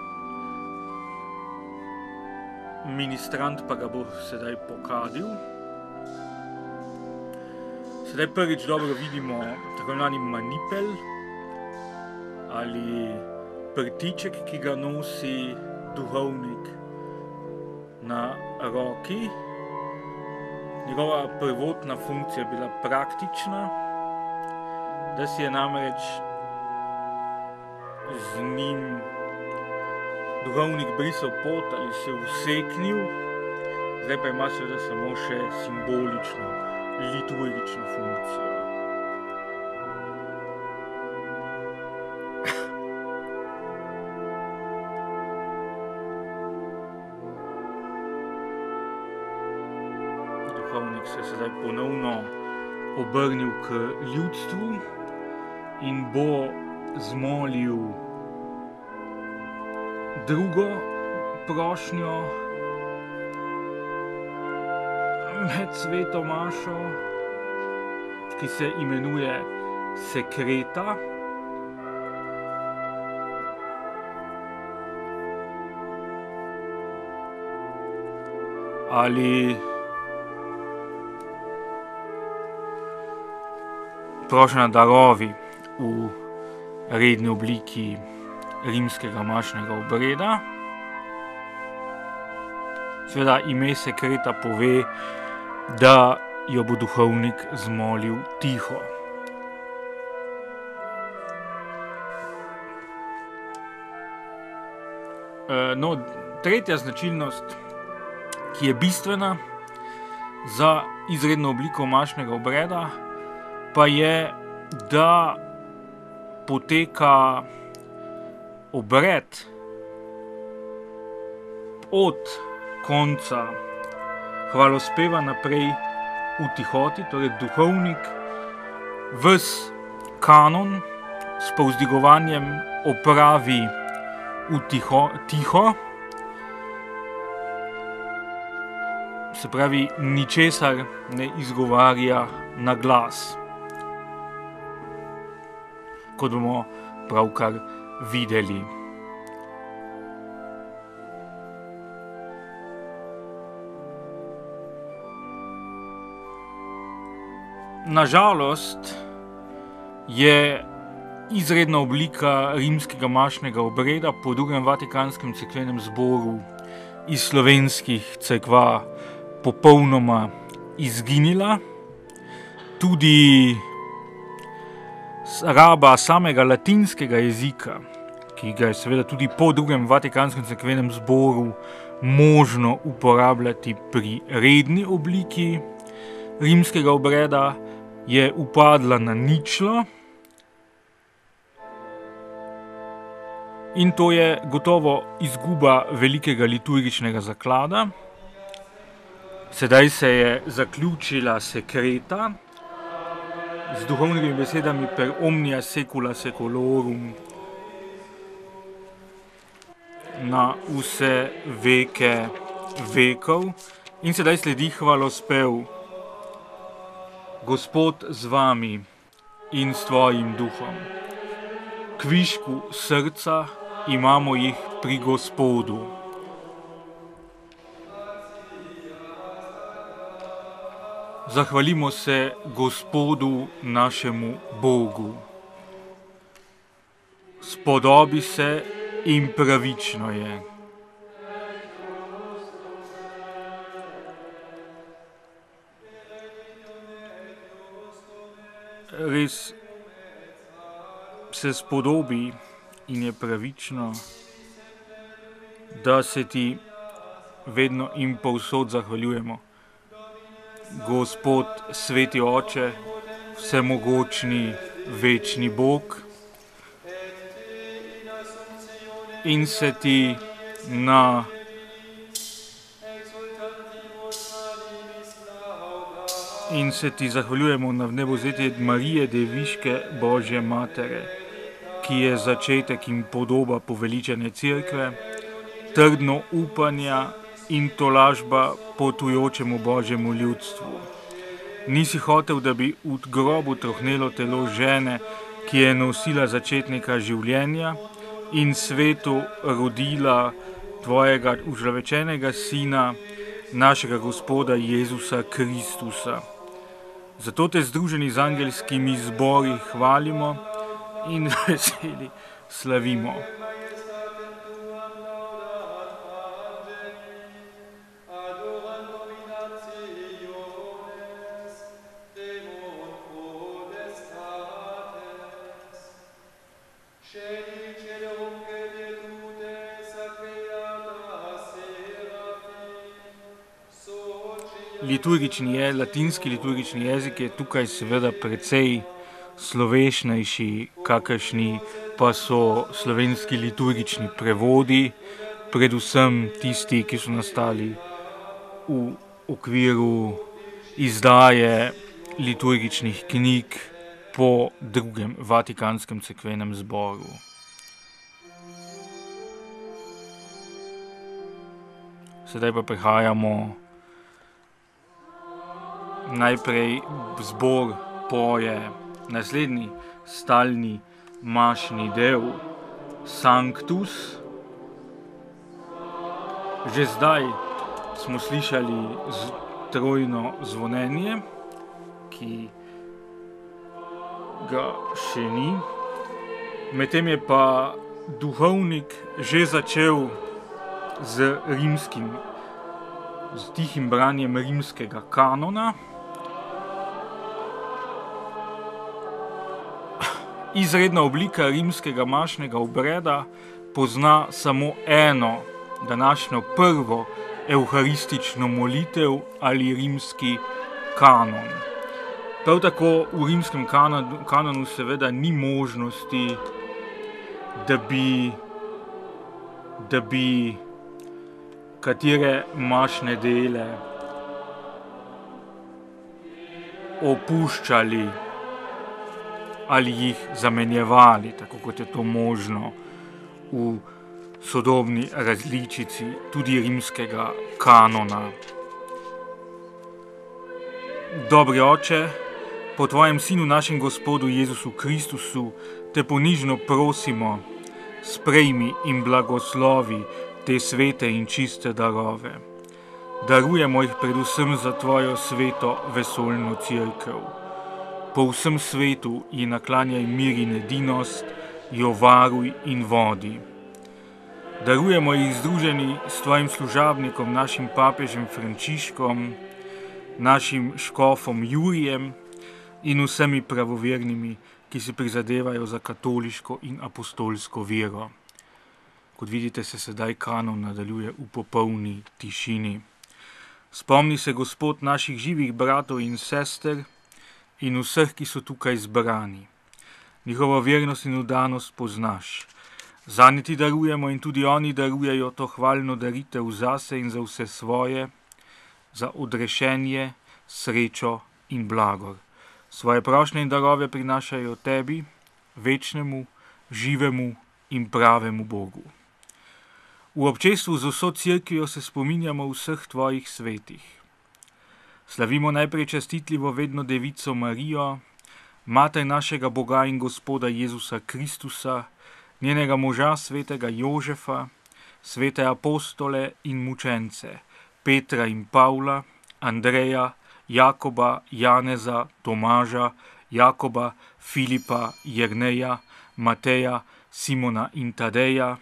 Ministrant pa ga bo sedaj pokadil. Sedaj prvič dobro vidimo tako imenovani manipel ali prtiček, ki ga nosi duhovnik na roki. Njegova prvotna funkcija je bila praktična, da si je namreč z njim duhovnik brisal pot ali se useknil, zdaj pa ima seveda samo še simbolično, liturgično funkcijo. Duhovnik se je sedaj ponovno obrnil k ljudstvu in bo zmolil drugo prošnjo med sveto mašo, ki se imenuje Sekreta. Ali prošnja darovi v redni obliki rimskega mašnega obreda. Seveda ime Sekreta pove, da jo bo duhovnik zmolil tiho. No, tretja značilnost, ki je bistvena za izredno obliko mašnega obreda, pa je, da poteka obred od konca hvalospeva naprej v tihoti, torej duhovnik ves kanon s povzdigovanjem opravi v tiho, tiho, se pravi, ničesar ne izgovarja na glas, kot bomo pravkar videli. Nažalost je izredna oblika rimskega mašnega obreda po drugem Vatikanskem cerkvenem zboru iz slovenskih cerkva popolnoma izginila. Tudi raba samega latinskega jezika, ki ga je seveda tudi po drugem Vatikanskem cerkvenem zboru možno uporabljati pri redni obliki rimskega obreda, je upadla na ničlo. In to je gotovo izguba velikega liturgičnega zaklada. Sedaj se je zaključila Sekreta z duhovnimi besedami per omnia secula secolorum na vse veke vekov. In sedaj sledi hvalospev. Gospod z vami in s tvojim duhom. Kvišku srca imamo jih pri Gospodu. Zahvalimo se Gospodu našemu Bogu. Spodobi se in pravično je. Res se spodobi in je pravično, da se ti vedno in povsod zahvaljujemo. Gospod, sveti Oče, vsemogočni, večni Bog, in se ti na in se ti zahvaljujemo na vnebovzetje Marije, Deviške Božje Matere, ki je začetek in podoba poveličanja Cerkve, trdno upanja in tolažba potujočemu Božjemu ljudstvu. Nisi hotel, da bi v grobu trohnelo telo žene, ki je nosila začetnika življenja in svetu rodila tvojega užlovečenega sina, našega Gospoda Jezusa Kristusa. Zato te združeni z angelskimi zbori hvalimo in veseli slavimo. liturgični je, latinski liturgični jezik je tukaj seveda precej slovešnejši, kakršni pa so slovenski liturgični prevodi, predvsem tisti, ki so nastali v okviru izdaje liturgičnih knjig po drugem Vatikanskem cerkvenem zboru. Sedaj pa prehajamo najprej zbor poje naslednji stalni mašni del Sanctus. Že zdaj smo slišali trojno zvonjenje, ki ga še ni. Medtem je pa duhovnik že začel z rimskim, z tihim branjem rimskega kanona. Izredna oblika rimskega mašnega obreda pozna samo eno, današnjo prvo evharistično molitev ali rimski kanon. Prav tako v rimskem kanonu, kanonu seveda ni možnosti, da bi, da bi katere mašne dele opuščali ali jih zamenjevali, tako kot je to možno v sodobni različici tudi rimskega kanona. Dobri oče, po tvojem sinu, našem Gospodu Jezusu Kristusu, te ponižno prosimo, sprejmi in blagoslovi te svete in čiste darove. Darujemo jih predvsem za tvojo sveto vesoljno cerkev. Po vsem svetu ji naklanjaj mir in edinost, jo varuj in vodi. Darujemo jih združeni s tvojim služabnikom, našim papežem Frančiškom, našim škofom Jurijem in vsemi pravovernimi, ki si prizadevajo za katoliško in apostolsko vero. Kot vidite, se sedaj kanon nadaljuje v popolni tišini. Spomni se, Gospod, naših živih bratov in sester in vseh, ki so tukaj zbrani. Njihovo vernost in vdanost poznaš. Zanje ti darujemo in tudi oni darujejo to hvalno daritev zase in za vse svoje, za odrešenje, srečo in blagor. Svoje prošnje in darove prinašajo tebi, večnemu, živemu in pravemu Bogu. V občestvu z vso cerkvijo se spominjamo vseh tvojih svetih. Slavimo najprej častitljivo vedno devico Marijo, mater našega Boga in Gospoda Jezusa Kristusa, njenega moža svetega Jožefa, svete apostole in mučence, Petra in Pavla, Andreja, Jakoba, Janeza, Tomaža, Jakoba, Filipa, Jerneja, Mateja, Simona in Tadeja,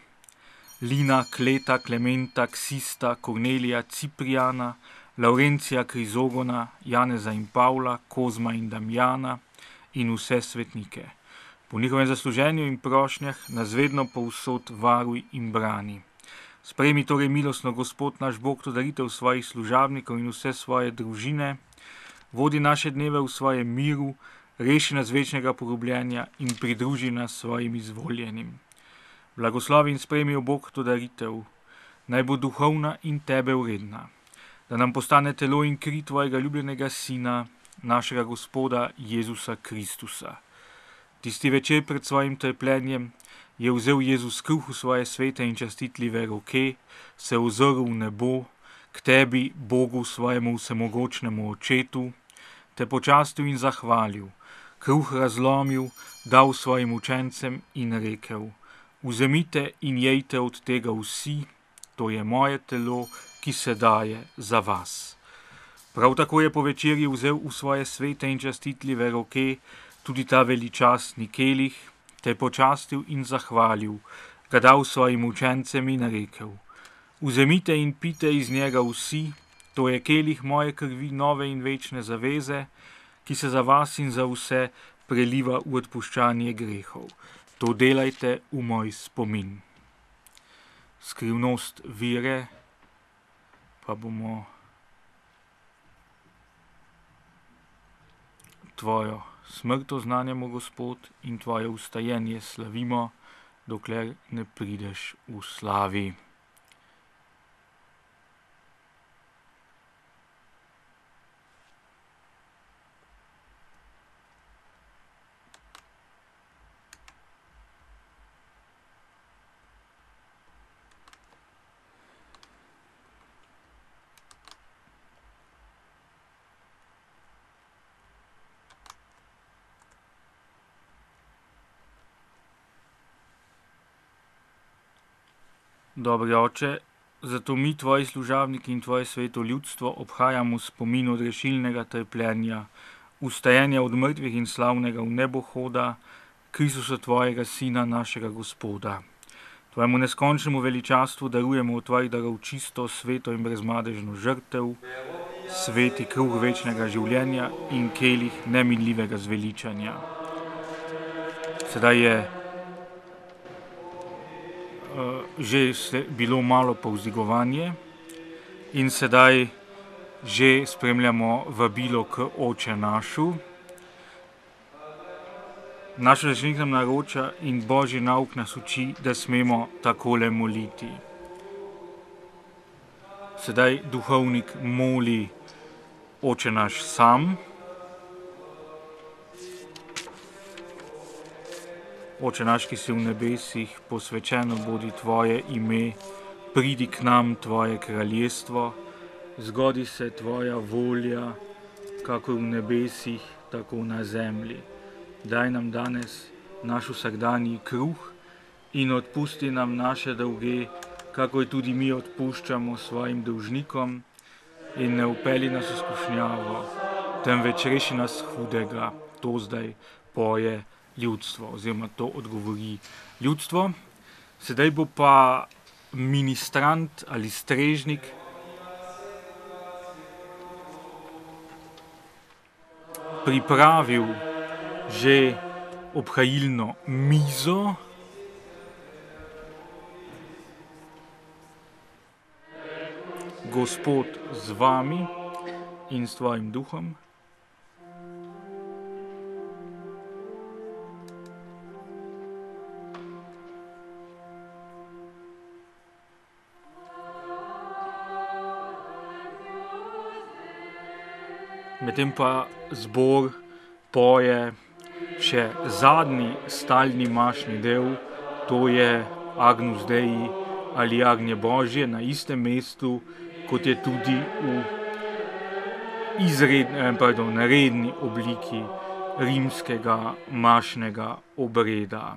Lina, Kleta, Klementa, Ksista, Kornelija, Ciprijana, Laurencija, Krizogona, Janeza in Pavla, Kozma in Damjana in vse svetnike. Po njihovem zasluženju in prošnjah nas vedno povsod varuj in brani. Sprejmi torej milostno, Gospod naš Bog, to daritev svojih služabnikov in vse svoje družine, vodi naše dneve v svojem miru, reši nas večnega pogubljenja in pridruži nas svojim izvoljenim. Blagoslovi in sprejmi, o Bog, to daritev, naj bo duhovna in tebe vredna, da nam postane telo in kri tvojega ljubljenega sina, našega Gospoda Jezusa Kristusa. Tisti večer pred svojim trpljenjem je vzel Jezus kruh v svoje svete in častitljive roke, se ozrl v nebo, k tebi, Bogu, svojemu vsemogočnemu očetu, te počastil in zahvalil, kruh razlomil, dal svojim učencem in rekel: Vzemite in jejte od tega vsi, to je moje telo, ki se daje za vas. Prav tako je po večerji vzel v svoje svete in častitljive roke tudi ta veličastni kelih, te počastil in zahvalil, ga dal svojim učencem in rekel: Vzemite in pite iz njega vsi, to je kelih moje krvi nove in večne zaveze, ki se za vas in za vse preliva v odpuščanje grehov. To delajte v moj spomin. Skrivnost vere pa bomo tvojo smrt oznanjamo, Gospod, in tvoje vstajenje slavimo, dokler ne prideš v slavi. Dobri oče, zato mi, tvoji služabniki in tvoje sveto ljudstvo, obhajamo spomin odrešilnega trpljenja, vstajenja od mrtvih in slavnega v nebohoda, Kristusa tvojega Sina, našega Gospoda. Tvojemu neskončnemu veličastvu darujemo v tvojih darov čisto, sveto in brezmadežno žrtev, sveti kruh večnega življenja in kelih neminljivega zveličanja. Sedaj je že bilo malo povzdigovanje in sedaj že spremljamo vabilo k Oče našu. Naš rečnik nam naroča in Božji nauk nas uči, da smemo takole moliti. Sedaj duhovnik moli Oče naš sam. Oče naš, ki si v nebesih, posvečeno bodi tvoje ime, pridi k nam tvoje kraljestvo, zgodi se tvoja volja, kakor v nebesih, tako na zemlji. Daj nam danes naš vsakdanji kruh in odpusti nam naše dolge, kakor tudi mi odpuščamo svojim dolžnikom, in ne vpelji nas v skušnjavo, temveč reši nas hudega. To zdaj poje ljudstvo, oziroma to odgovori ljudstvo. Sedaj bo pa ministrant ali strežnik pripravil že obhajilno mizo. Gospod z vami in s tvojim duhom. Medtem pa zbor poje še zadnji stalni mašni del, to je Agnus Dei ali Jagnje Božje, na istem mestu, kot je tudi v izredni, pardon, redni obliki rimskega mašnega obreda.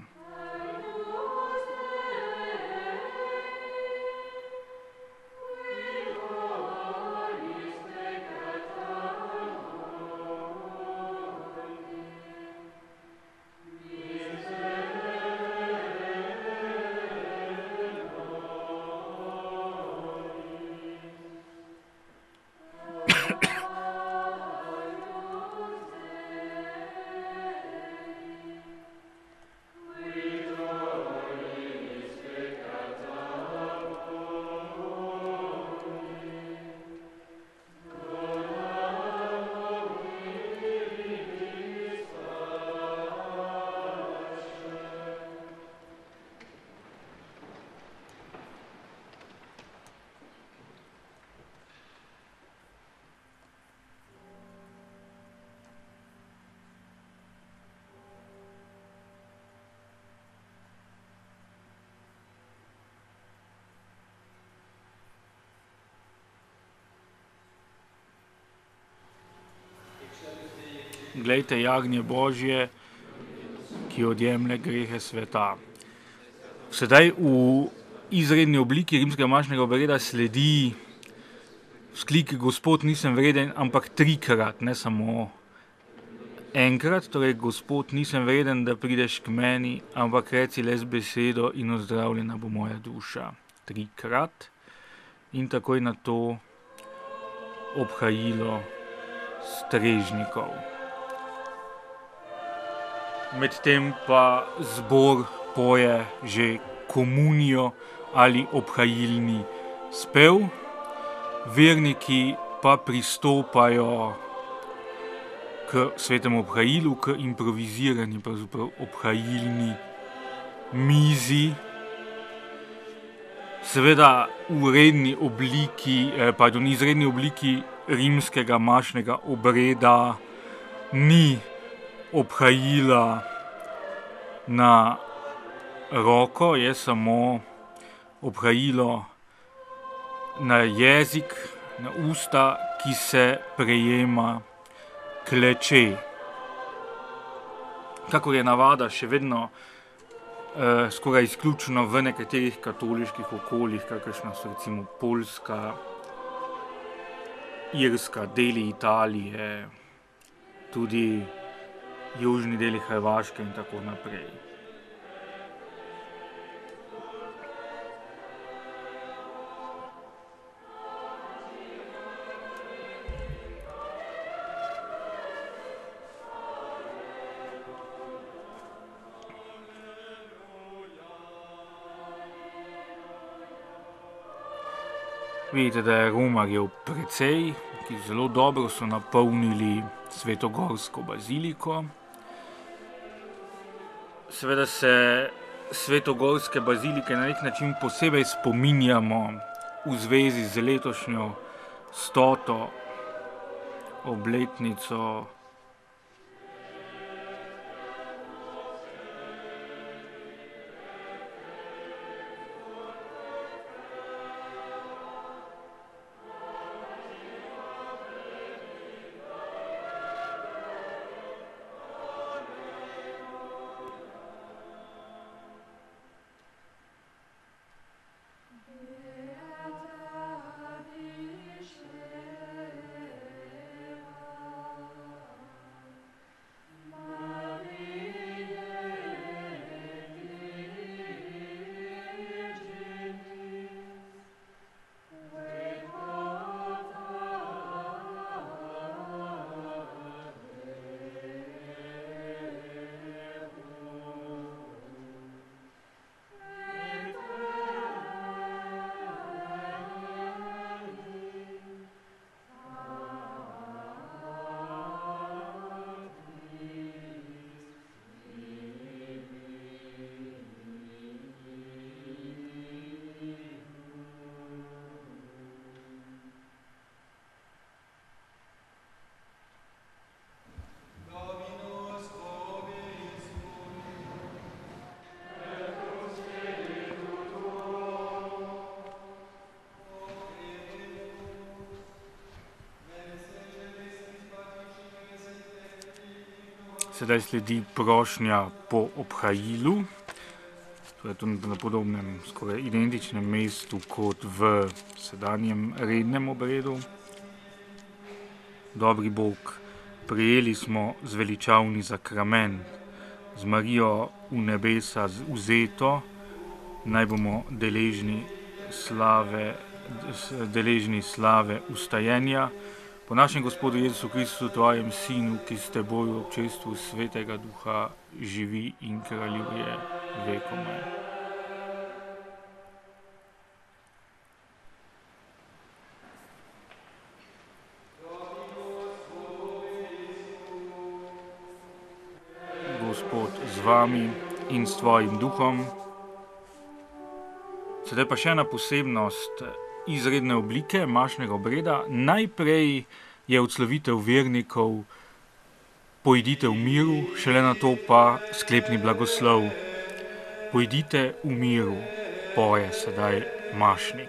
Glejte, jagnje Božje, ki odjemlje grehe sveta. Sedaj v izredni obliki rimskega mašnega obreda sledi vzklik Gospod, nisem vreden, ampak trikrat, ne samo enkrat, torej Gospod, nisem vreden, da prideš k meni, ampak reci le z besedo in ozdravljena bo moja duša. Trikrat in takoj na to obhajilo strežnikov. Medtem pa zbor poje že komunijo ali obhajilni spev, verniki pa pristopajo k k svetemu obhajilu, k improvizirani pravzaprav obhajilni mizi. Seveda v redni obliki, eh, pardon, izredni obliki rimskega mašnega obreda ni obhajila na roko, je samo obhajilo na jezik, na usta, ki se prejema kleče. Kakor je navada še vedno eh, skoraj izključno v nekaterih katoliških okoljih, kakršna so recimo Poljska, Irska, deli Italije, tudi južni deli Hrvaške in tako naprej. Vidite, da je romarjev precej, ki zelo dobro so napolnili svetogorsko baziliko. Seveda se svetogorske bazilike na nek način posebej spominjamo v zvezi z letošnjo stoto obletnico Sedaj sledi prošnja po obhajilu, to je tudi na podobnem, skoraj identičnem mestu kot v sedanjem rednem obredu. Dobri Bog, prejeli smo zveličavni zakrament, z Marijo v nebesa vzeto, naj bomo deležni slave, deležni slave ustajenja. Po našem Gospodu Jezusu Kristu, Tvojem Sinu, ki s Teboj v občestvu Svetega Duha živi in kraljuje vekomaj. Gospod z vami in s tvojim duhom. Sedaj pa še ena posebnost izredne oblike mašnega obreda. Najprej je odslovitev vernikov pojdite v miru, šele nato pa sklepni blagoslov. Pojdite v miru, poje sedaj mašnik.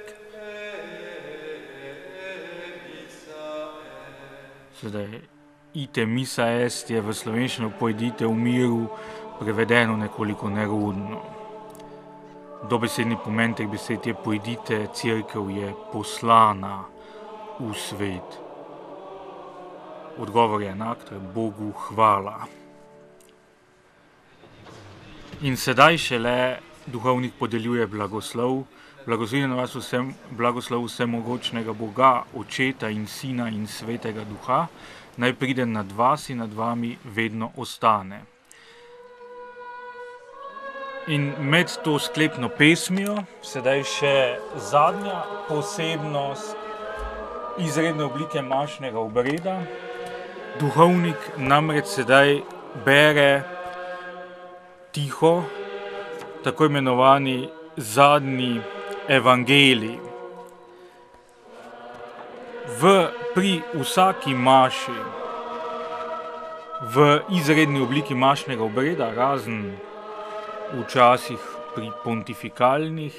Sedaj ite missa est je v slovenščino pojdite v miru prevedeno nekoliko nerodno. Dobesedni pomen teh besed je pojdite, cerkev je poslana v svet. Odgovor je enak, to je Bogu hvala. In sedaj šele duhovnik podeljuje blagoslov. Blagoslovljen na vas vsem, blagoslov vsemogočnega Boga, Očeta in Sina in Svetega Duha, naj pride nad vas in nad vami vedno ostane. In med to sklepno pesmijo, sedaj še zadnja posebnost izredne oblike mašnega obreda. Duhovnik namreč sedaj bere tiho tako imenovani zadnji evangelij. V, pri vsaki maši, v izredni obliki mašnega obreda, razen včasih pri pontifikalnih,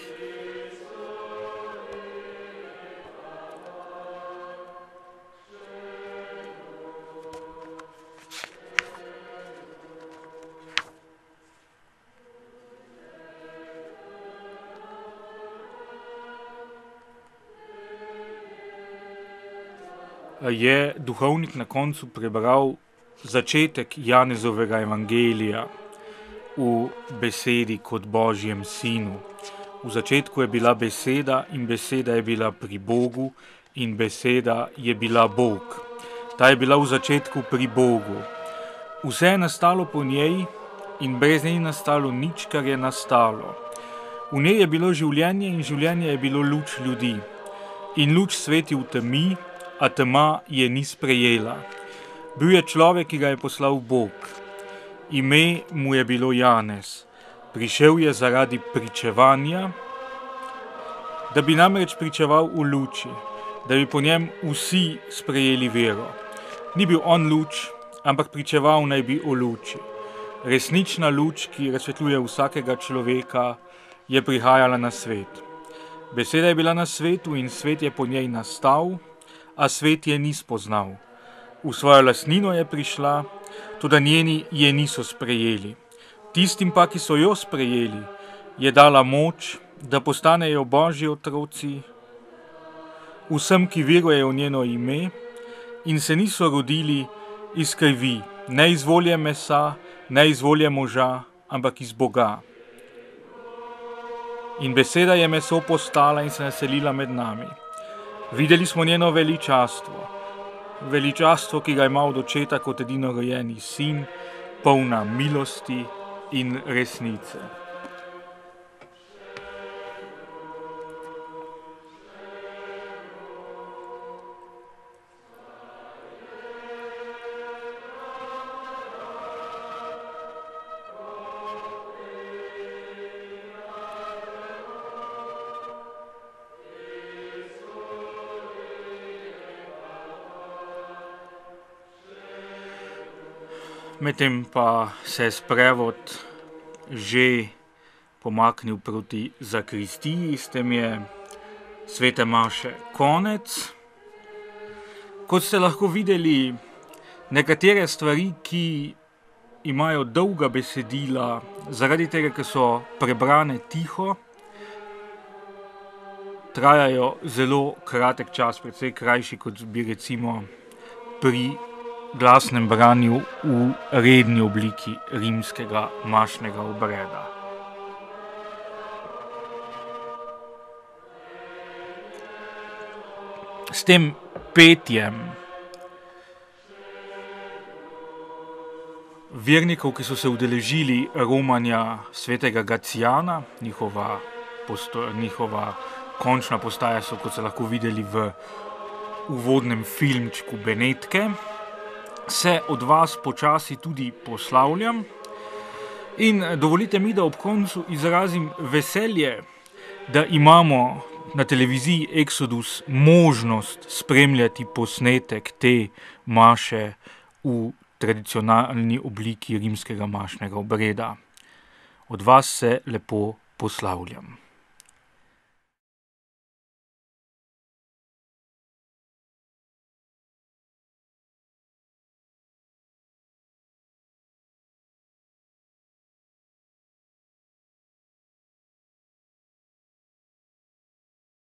je duhovnik na koncu prebral začetek Janezovega evangelija v besedi kot Božjem sinu. V začetku je bila beseda in beseda je bila pri Bogu in beseda je bila Bog. Ta je bila v začetku pri Bogu. Vse je nastalo po njej in brez nje ni nastalo nič, kar je nastalo. V njej je bilo življenje in življenje je bilo luč ljudi. In luč sveti v temi, a tema je ni sprejela. Bil je človek, ki ga je poslal Bog. Ime mu je bilo Janez. Prišel je zaradi pričevanja, da bi namreč pričeval v luči, da bi po njem vsi sprejeli vero. Ni bil on luč, ampak pričeval naj bi o luči. Resnična luč, ki razsvetljuje vsakega človeka, je prihajala na svet. Beseda je bila na svetu in svet je po njej nastal, a svet je ni spoznal. V svojo lastnino je prišla, toda njeni je niso sprejeli. Tistim pa, ki so jo sprejeli, je dala moč, da postanejo Božji otroci, vsem, ki verujejo v njeno ime in se niso rodili iz krvi, ne iz volje mesa, ne iz volje moža, ampak iz Boga. In beseda je meso postala in se naselila med nami. Videli smo njeno veličastvo, veličastvo, ki ga ima od očeta kot edinorojenji sin, polna milosti in resnice. Medtem pa se je sprevod že pomaknil proti zakristiji, s tem je svete maše konec. Kot ste lahko videli, nekatere stvari, ki imajo dolga besedila, zaradi tega, ker so prebrane tiho, trajajo zelo kratek čas, precej krajši, kot bi recimo pri glasnem branju v redni obliki rimskega mašnega obreda. S tem petjem vernikov, ki so se udeležili romanja svetega Gacijana, njihova, posto, njihova končna postaja so, kot se lahko videli v uvodnem filmčku Benetke, se od vas počasi tudi poslavljam in dovolite mi, da ob koncu izrazim veselje, da imamo na televiziji Exodus možnost spremljati posnetek te maše v tradicionalni obliki rimskega mašnega obreda. Od vas se lepo poslavljam.